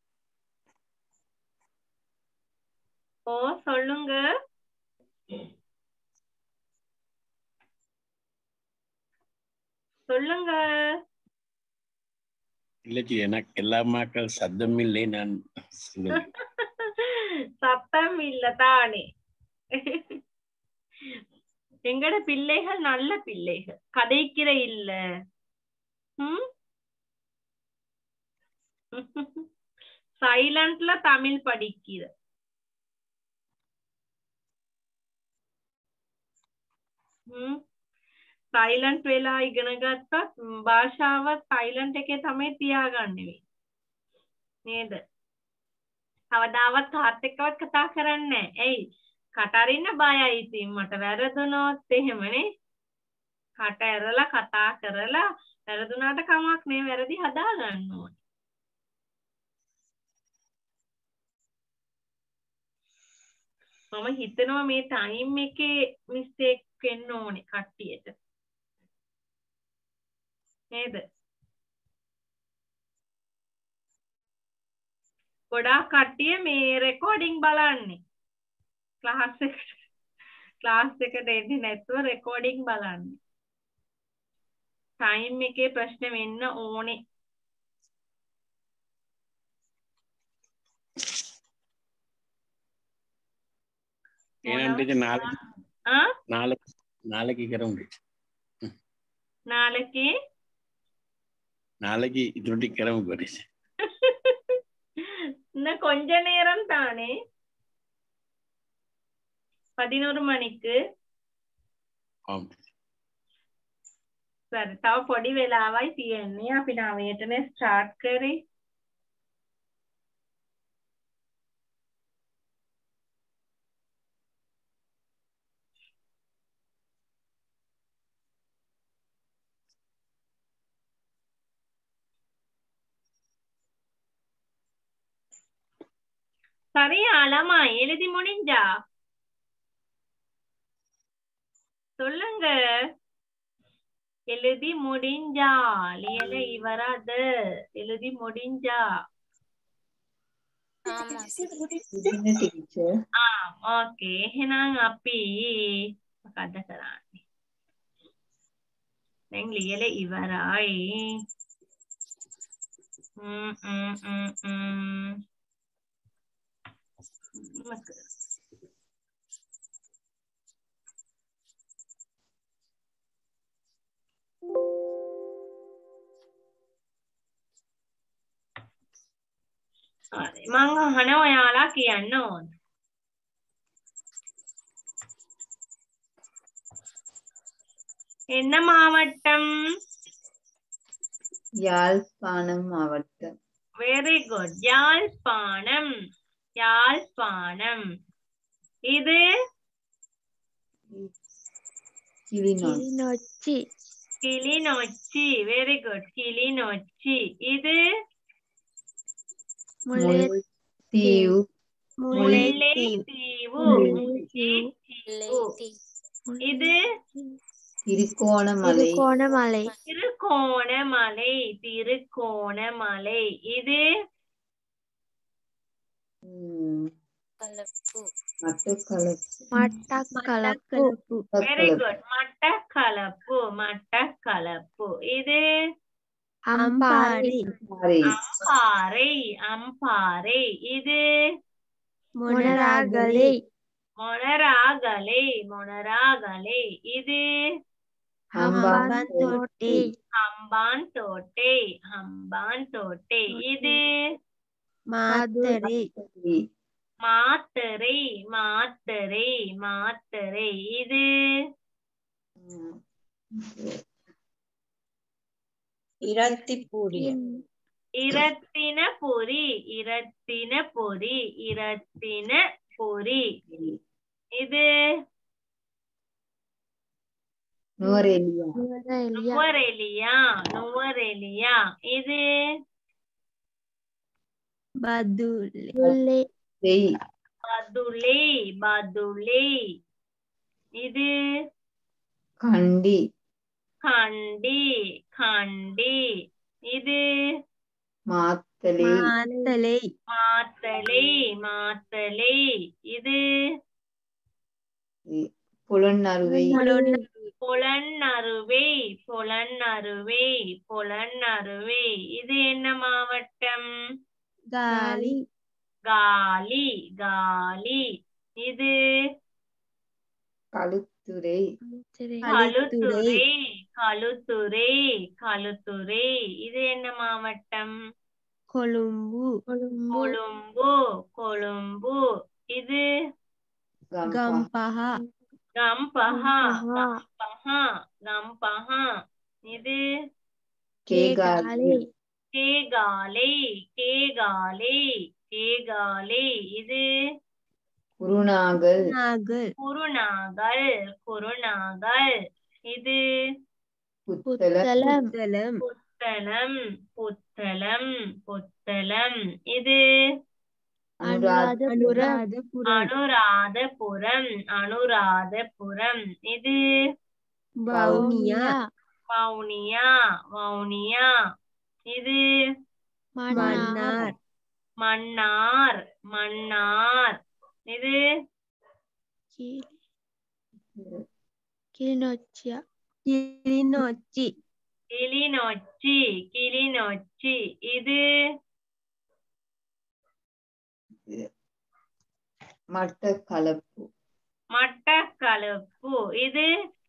ஓ சொல்லுங்க. சொல்லுங்க. இல்லை டீச்சர், எனக்கு எல்லா மக்கள் சத்தம் இல்லை. நான் சொல்லுவேன். சத்தம் இல்ல தானே. எங்கட பிள்ளைகள் நல்ல பிள்ளைகள், கதைக்கிற இல்ல. ம் சைலண்ட்ல தமிழ் படிக்கிற. ம் සයිලන්ට් වෙලා ඉගෙන ගත්තත් භාෂාව සයිලන්ට් එකේ තමයි තියාගන්නේ නේද? කවදාවත් කාත් එක්කවත් කතා කරන්නේ නැහැ. එයි කට අරින්න බයයි. ඉතින් මට වැරදුනොත් එහෙමනේ. කට ඇරලා කතා කරලා වැරදුනාට කමක් නේ, වැරදි හදා ගන්න ඕනේ. මම හිතනවා මේ ටයිම් එකේ මිස්ටේක් වෙන්න ඕනේ කට්ටියට. නේද? ගොඩාක් කට්ටිය මේ රෙකෝඩින් බලන්නේ. ක්ලාස් එක ක්ලාස් එකට එන්නේ නැතුව රෙකෝඩින් බලන්නේ. ටයිම් එකේ ප්‍රශ්න වෙන්න ඕනේ. එහෙනම් ටීචර් நாளைக்கு ஆ நாளைக்கு நாளைக்கு கிளம்பு. நாளைக்கு நாளைக்கு இதுட்டி கிளம்பு டீச்சர். இன்னும் கொஞ்ச நேரம் தானே. பதினோரு மணிக்கு. ஆம். சரி, තව පොඩි වෙලාවයි තියෙන්නේ. අපි නවයටනේ ස්ටාර්ට් කරේ. சரியா ළමයි எழுதி முடிஞ்சா? சொல்லுங்க. எழுதி முடிஞ்சா? ලියල ඉවරද? எழுதி முடிஞ்சா? ஆமா ඉන්න ටීචර්. ආ ඕකේ. එහෙනම් අපි මොකද කරන්නේ? දැන් ලියල ඉවරයි. ம் ம் ம் ம் මක හරි මං අහන ඔයාලා කියන්න ඕන. என்ன மாவட்டம்? யாழ்ப்பாணம் மாவட்டம். Very good. யாழ்ப்பாணம். யாழ்ப்பாணம். இது கிளிநொச்சி. கிளிநொச்சி. Very good. கிளிநொச்சி. இது முல்லைத்தீவு. முல்லைத்தீவு. இது திருகோணமலை. திருகோணமலை. திருகோணமலை. திருகோணமலை. இது கலப்பு. மட்டக்களப்பு. Very good. மட்டக்களப்பு. மட்டக்களப்பு. இது அம்பாறை. அம்பாறை. அம்பாறை. இது மொனராகலை. மொனராகலை. மொனராகலை. இது ஹம்பாந்தோட்டை. ஹம்பாந்தோட்டை. ஹம்பாந்தோட்டை. இது மாத்தறை. மாத்தறை. மாத்தறை. மாத்தறை. இது இரத்திப்பூரி. இரத்தினபுரி. இரத்தினபுரி. இரத்தினபுரி. இது நுவரெலியா. நுவரெலியா. நுவரெலியா. இது பதுளை. பதுளை. பதுளை. இது கண்டி. கண்டி. கண்டி. இது මාත්තලේ මාතලේ මාතලේ මාතලේ இது පොළොන්නරුවේ பொலன்னறுவை பொலன்னறுவை பொலன்னறுவை இது என்ன மாவட்டம் காலி காலி காலி இது களுத்துறை களுத்துறை களுத்துறை களுத்துறை இது என்ன மாவட்டம் கொழும்பு கொழும்பு கொழும்பு இது கம்பஹா கம்பஹா கம்பஹா கம்பஹா இது கேகாலை கேகாலை கேகாலை கேகாலை இது குருநாகல் நாகல் குருநாகல் குருநாகல் இது புத்தளம் புத்தளம் புத்தளம் புத்தளம் புத்தளம் இது அனுராதபுரம் அனுராதபுரம் அனுராதபுரம் இது வவுனியா வவுனியா வவுனியா இது மன்னார் மன்னார் மன்னார் இது கிளிநொச்சியா கிளிநொச்சி கிளிநொச்சி கிளிநொச்சி இது மட்டக்களப்பு மட்டக்களப்பு இது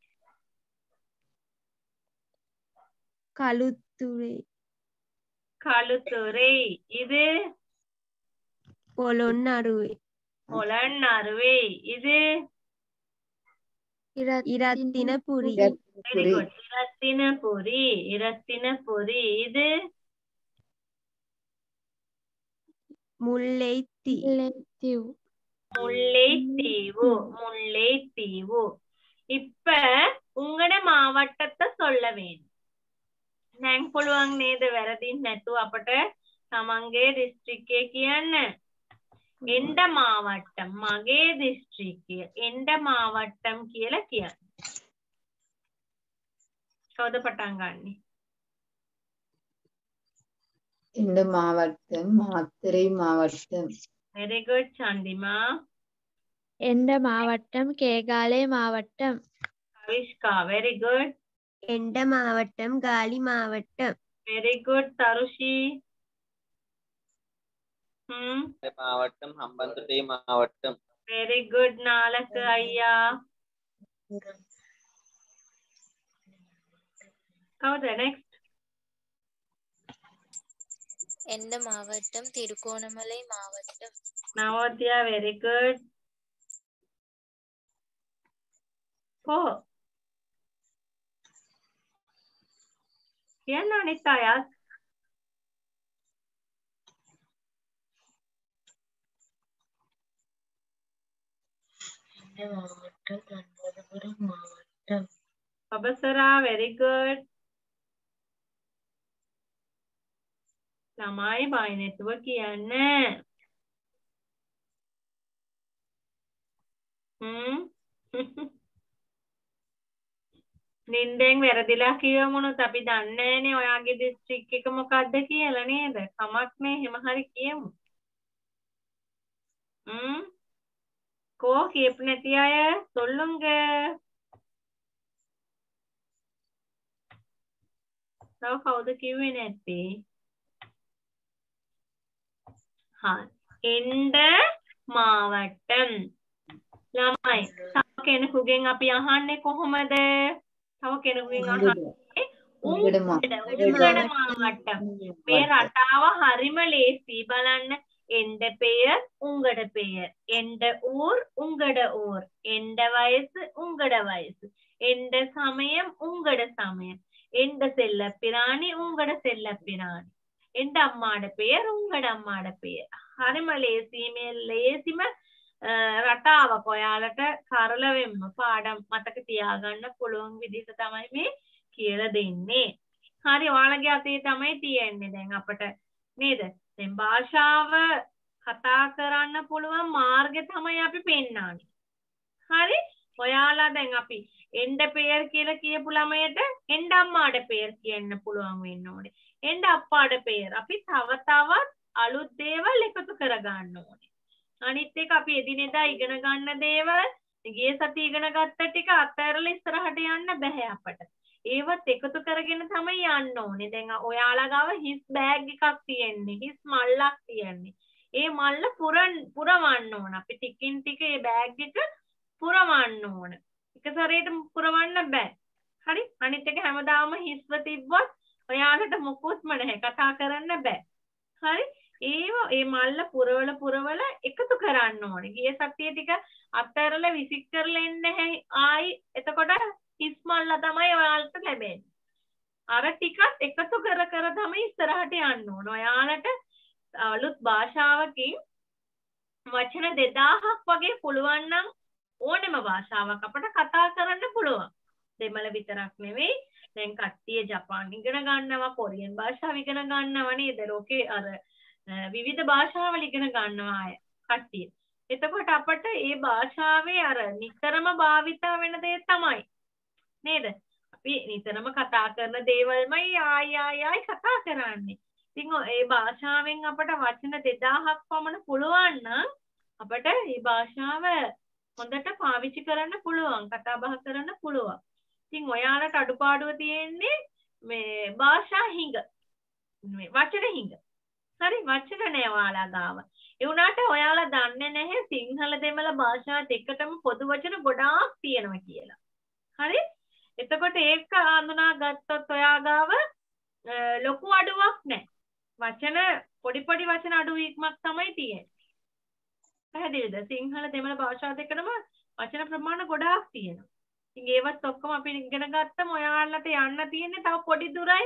களுத்துறை களுத்துறை இது பொலொன்னறுவை பொலன்னறுவை இது இரத்தினபுரி வெரி குட் இரத்தினபுரி இரத்தினபுரி இது முல்லைத்தீவு முல்லைத்தீவு முல்லைத்தீவு இப்ப உங்களோட மாவட்டத்தை சொல்ல வேண்டும் දැන් පුළුවන් නේද වැරදින් නැතුව අපට තමන්ගේ දිස්ත්‍රික්කය කියන්න එන්ඩ මාවට්ටම් මගේ දිස්ත්‍රික්කය එන්ඩ මාවට්ටම් කියලා කියන්න කවුද පටන් ගන්නේ இந்த மாவட்டம் மாத்தறை மாவட்டம் very good චන්දිමා எண்ட மாவட்டம் கேகாலை மாவட்டம் කවිෂ්කා very good எண்ட மாவட்டம் காலி மாவட்டம் very good තරුෂි hmm மாவட்டம் ஹம்பந்தோட்டை மாவட்டம் very good නාලක අයියා කවුද next எந்த மாவட்டம் திருகோணமலை மாவட்டம் நவோதயா very good ஓ කියන්න අනිත් අයත් மாவட்டம் அனுராதபுரம் மாவட்டம் පබසරා very good ළමයි බය නැතුව කියන්න හ්ම් නින්දෙන් වැරදිලා කියවමුණොත් අපි දන්නේ නැනේ ඔයාගේ දිස්ත්‍රික් එක මොකක්ද කියලා නේද කමක් නෑ එහෙම හරි කියමු හ්ම් කෝ කියපු නැති අය சொல்லுங்க තව කවුද කිව්වේ නැත්තේ හා එන්ඩ මාවට්ටම් ළමයි තව කෙනෙකුගෙන් අපි අහන්නේ කොහොමද තව කෙනෙකුගෙන් අහන්නේ උංගඩ මාවට්ටම් මේ රටාව හරිම ලේසි බලන්න එන්ඩ பெயர் உங்கட பெயர் எண்ட ஊர் உங்கட ஊர் எண்ட வயசு உங்கட வயசு எண்ட சமயம் உங்கட சமயம் எண்ட செல்ல பிராணி உங்கட செல்ல பிராணி எண்ட அம்மாட பெயர் உங்கட அம்மாட பெயர் හරිම ලේසි මේ ලේසිම රටාවක් ඔයාලට සරලවෙන්ම පාඩම් මතක තියාගන්න පුළුවන් විදිහට තමයි මේ කියලා දෙන්නේ. හරි ඔයාලගේ අතේ තමයි තියෙන්නේ දැන් අපට නේද? දැන් භාෂාව කතා කරන්න පුළුවන් මාර්ගය තමයි අපි පෙන්නන්නේ. හරි ඔයාලා දැන් අපි එන්ඩ පෙයර් කියලා කියපු ළමයට එන්ඩ අම්මාට පෙයර් කියන්න පුළුවන් වෙන්න ඕනේ. එන්ඩ අප්පාට පෙයර්. අපි තව තවත් අලුත් දේවල් එකතු කරගන්න ඕනේ. අනිත් එක අපි එදිනෙදා ඉගෙන ගන්න දේවල් ගිය සතිය ඉගෙන ගත්ත ටික අත්හැරලා ඉස්සරහට යන්න බෑ අපට. ඒවත් එකතු කරගෙන තමයි යන්න ඕනේ. දැන් ඔයාලා ගාව හිස් බෑග් එකක් තියෙන්නේ. හිස් මල්ලක් තියෙන්නේ. ඒ මල්ල පුරන් පුරවන්න ඕන. අපි ටිකින් ටික ඒ බෑග් එක පුරවන්න ඕන. එක සැරේට පුරවන්න බෑ. හරි? අනිත් එක හැමදාම හිස්ව තිබ්බොත් ඔයාලට මොකොත්ම නැහැ. කතා කරන්න බෑ. හරි? ඒව ඒ මල්ල පුරවල පුරවල එකතු කරන්න ඕනේ. ගිය සතිය ටික අත්හැරලා විසික් කරලා එන්නේ නැහැ. ආයි එතකොට හිස් මල්ල තමයි ඔයාලට ලැබෙන්නේ. අර ටිකත් එකතු කර කර තමයි ඉස්සරහට යන්න ඕන. ඔයාලට අලුත් භාෂාවකින් වචන දෙදාහක් වගේ පුළුවන් නම් ඕනෙම භාෂාවක් අපට කතා කරන්න පුළුවන්. දෙමළ විතරක් නෙවෙයි. දැන් කට්ටිය ජපාන් ඉගෙන ගන්නවා, කොරියන් භාෂාව ඉගෙන ගන්නවා නේද? ලෝකේ අර විවිධ භාෂාවල් ඉගෙන ගන්නවා අය කට්ටිය. එතකොට අපට මේ භාෂාවේ අර නිතරම භාවිත වෙන දේ තමයි නේද? අපි නිතරම කතා කරන දේවල්මයි ආයි ආයි ආයි කතා කරන්නේ. ඉතින් මේ භාෂාවෙන් අපට වචන දෙදාහක් පමණ පුළුවන් නම් අපට මේ භාෂාව හොඳට පාවිච්චි කරන්න පුළුවන්, කතා බහ කරන්න පුළුවන්. ඉතින් ඔයාලට අඩුපාඩුව තියෙන්නේ මේ භාෂා හිඟ. මේ වචන හිඟ. හරි වචන නෑ ඔයාලා ගාව. ඒ වුණාට ඔයාලා දන්නේ නැහැ සිංහල දෙමළ භාෂා දෙකටම පොදු වචන ගොඩාක් තියෙනවා කියලා. හරි? එතකොට ඒක හඳුනා ගත්තොත් ඔයා ගාව ලොකු අඩුවක් නැහැ. වචන පොඩි පොඩි වචන අඩුවීමක් තමයි තියෙන්නේ. පැහැදිලිද? සිංහල දෙමළ භාෂා දෙකටම වචන ප්‍රමාණ ගොඩාක් තියෙනවා. ඉතින් ඒවත් ඔක්කොම අපි ඉගෙන ගත්තම ඔයාලට යන්න තියෙන්නේ තව පොඩි දුරයි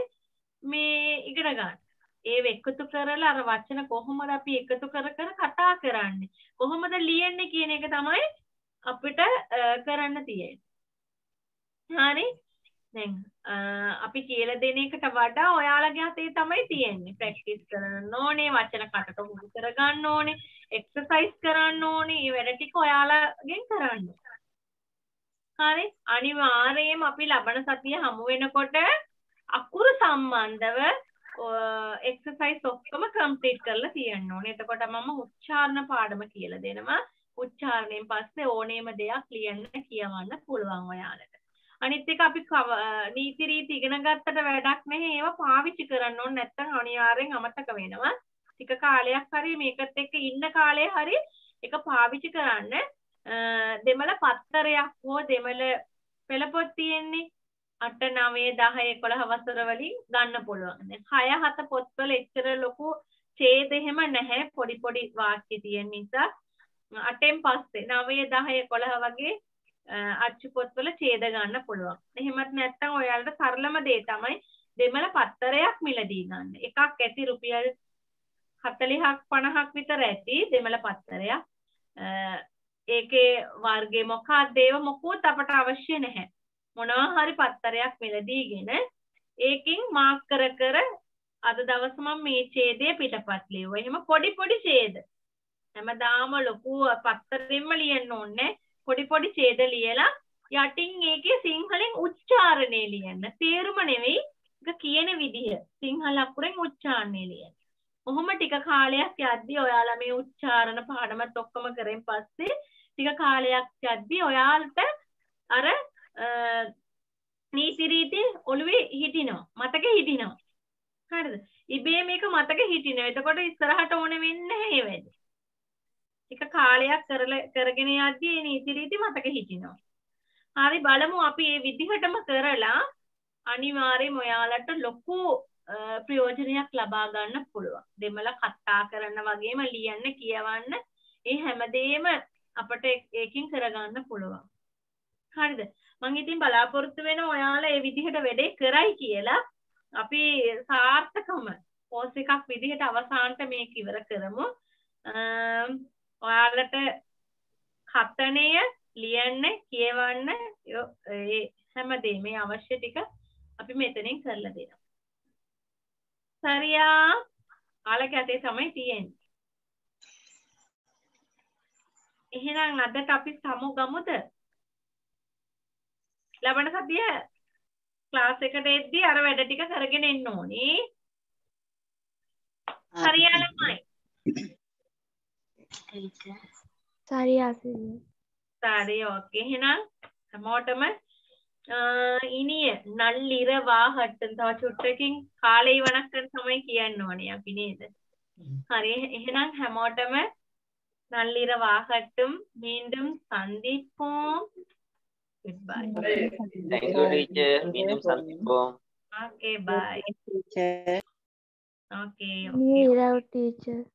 මේ ඉගෙන ගන්න. ඒව එකතු කරලා අර වචන කොහොමද අපි එකතු කර කර කතා කරන්නේ? කොහොමද ලියන්නේ කියන එක තමයි අපිට කරන්න තියෙන්නේ. හරි? දැන් අපි කියලා දෙන එකට වඩා ඔයාලගේ අතේ තමයි තියෙන්නේ. ප්‍රැක්ටිස් කරන්න ඕනේ, වචන කටට හුරු කරගන්න ඕනේ, එක්සර්සයිස් කරන්න ඕනේ. මේ වැඩ ටික ඔයාලගෙන් කරන්න. හරි? අනිවාර්යයෙන්ම අපි ලබන සතිය හමු වෙනකොට අකුරු සම්බන්ධව එක්සර්සයිස් ඔක්කොම කම්ප්ලීට් කරලා තියන්න ඕනේ. එතකොට මම උච්චාරණ පාඩම කියලා දෙනවා. උච්චාරණයෙන් පස්සේ ඕනෑම දෙයක් ලියන්න කියවන්න පුළුවන් ඔයාලට. අනිත් එක අපි නීති රීති ඉගෙන ගත්තට වැඩක් නැහැ. ඒවා පාවිච්චි කරන්න ඕනේ. නැත්නම් අනිවාර්යෙන් අමතක වෙනවා. ටික කාලයක් හරි මේකත් එක්ක ඉන්න කාලේ හරි ඒක පාවිච්චි කරන්න. දෙමළ පත්තරයක් හෝ දෙමළ පෙළපොත් තියෙන්නේ අට නවය දහ එකොළහ වසර වලින් ගන්න පුළුවන්. දැන් හය හත පොත්වල එච්චර ලොකු ඡේද එහෙම නැහැ. පොඩි පොඩි වාක්‍ය තියෙන නිසා අටෙන් පස්සේ නවය දහ එකොළහ වගේ අච්චු පොත්වල ඡේද ගන්න පුළුවන්. එහෙමත් නැත්නම් ඔයාලට සරලම දේ තමයි දෙමළ පත්තරයක් මිලදී ගන්න. එකක් ඇති රුපියල් හතළිහක් පනහක් විතර ඇති දෙමළ පත්තරයක්. ඒකේ වර්ගය මොකක්ද ඒව මොකුත් අපට අවශ්‍ය නැහැ. මොනවා හරි පත්තරයක් මිලදීගෙන ඒකින් මාක් කර කර අද දවස් මම මේ ඡේදය පිටපත් ලියුවා. එහෙම පොඩි පොඩි ඡේද. හැමදාම ලොකු පත්තරෙන්ම ලියන්න ඕනේ. පොඩි පොඩි ඡේද ලියලා යටින් ඒකේ සිංහලෙන් උච්චාරණය ලියන්න. තේරුම නෙවෙයි ඒක කියන විදිහ. සිංහල අකුරෙන් උච්චාරණය ලියන්න. කොහොම ටික කාලයක් යද්දී ඔයාලා මේ උච්චාරණ පාඩමත් ඔක්කොම කරෙන් පස්සේ ටික කාලයක් යද්දී ඔයාලට අර නීති රීති ඔළුවේ හිටිනවා. මතකෙ හිටිනවා. හරිද? ඉබේ මේක මතකෙ හිටිනවා. එතකොට ඉස්සරහට ඕන වෙන්නේ නැහැ ඒ වැඩේ. ටික කාලයක් කරලා කරගෙන යද්දී මේ නීති රීති මතකෙ හිටිනවා. හරි බලමු අපි මේ විදිහටම කරලා අනිවාර්යයෙන්ම ඔයාලට ලොකු ප්‍රයෝජනයක් ලබා ගන්න පුළුවන්. දෙමළ කතා කරන වගේම ලියන්න කියවන්න ඒ හැමදේම අපිට ඒකින් කරගන්න පුළුවන්. හරිද? මම ඉතින් බලාපොරොත්තු වෙන ඔයාලා මේ විදිහට වැඩේ කරයි කියලා. අපි සාර්ථකම කෝස් එකක් විදිහට අවසානට මේක ඉවර කරමු. ඔයාලට කතනය ලියන්න කියවන්න ඒ හැමදේම මේ අවශ්‍ය ටික අපි මෙතනින් කරලා දෙනවා. සරියා ඔයාලගේ අතේ තමයි තියෙන්නේ. එහෙනම් අදට අපි සමු ගමුද? ලබන සතිය ක්ලාස් එකට එද්දී අර වැඩ ටික කරගෙන එන්න ඕනේ. හරිය ළමයි. සරි ආසිරිය. සරි ඕකේ එහෙනම් හැමෝටම ඉනිය නල්ලිර වාහට්ටන් තව චුට්ටකින් කාලේ ඉවරක් කරන්න තමයි කියන්න ඕනේ අපි නේද? හරි එහෙනම් හැමෝටම நள்ளிர வாகட்டும் மீண்டும் சந்திப்போம். Goodbye. Thank you, teacher. மீண்டும் சந்திப்போம். Okay, bye. teacher. Okay, New okay. year, teacher.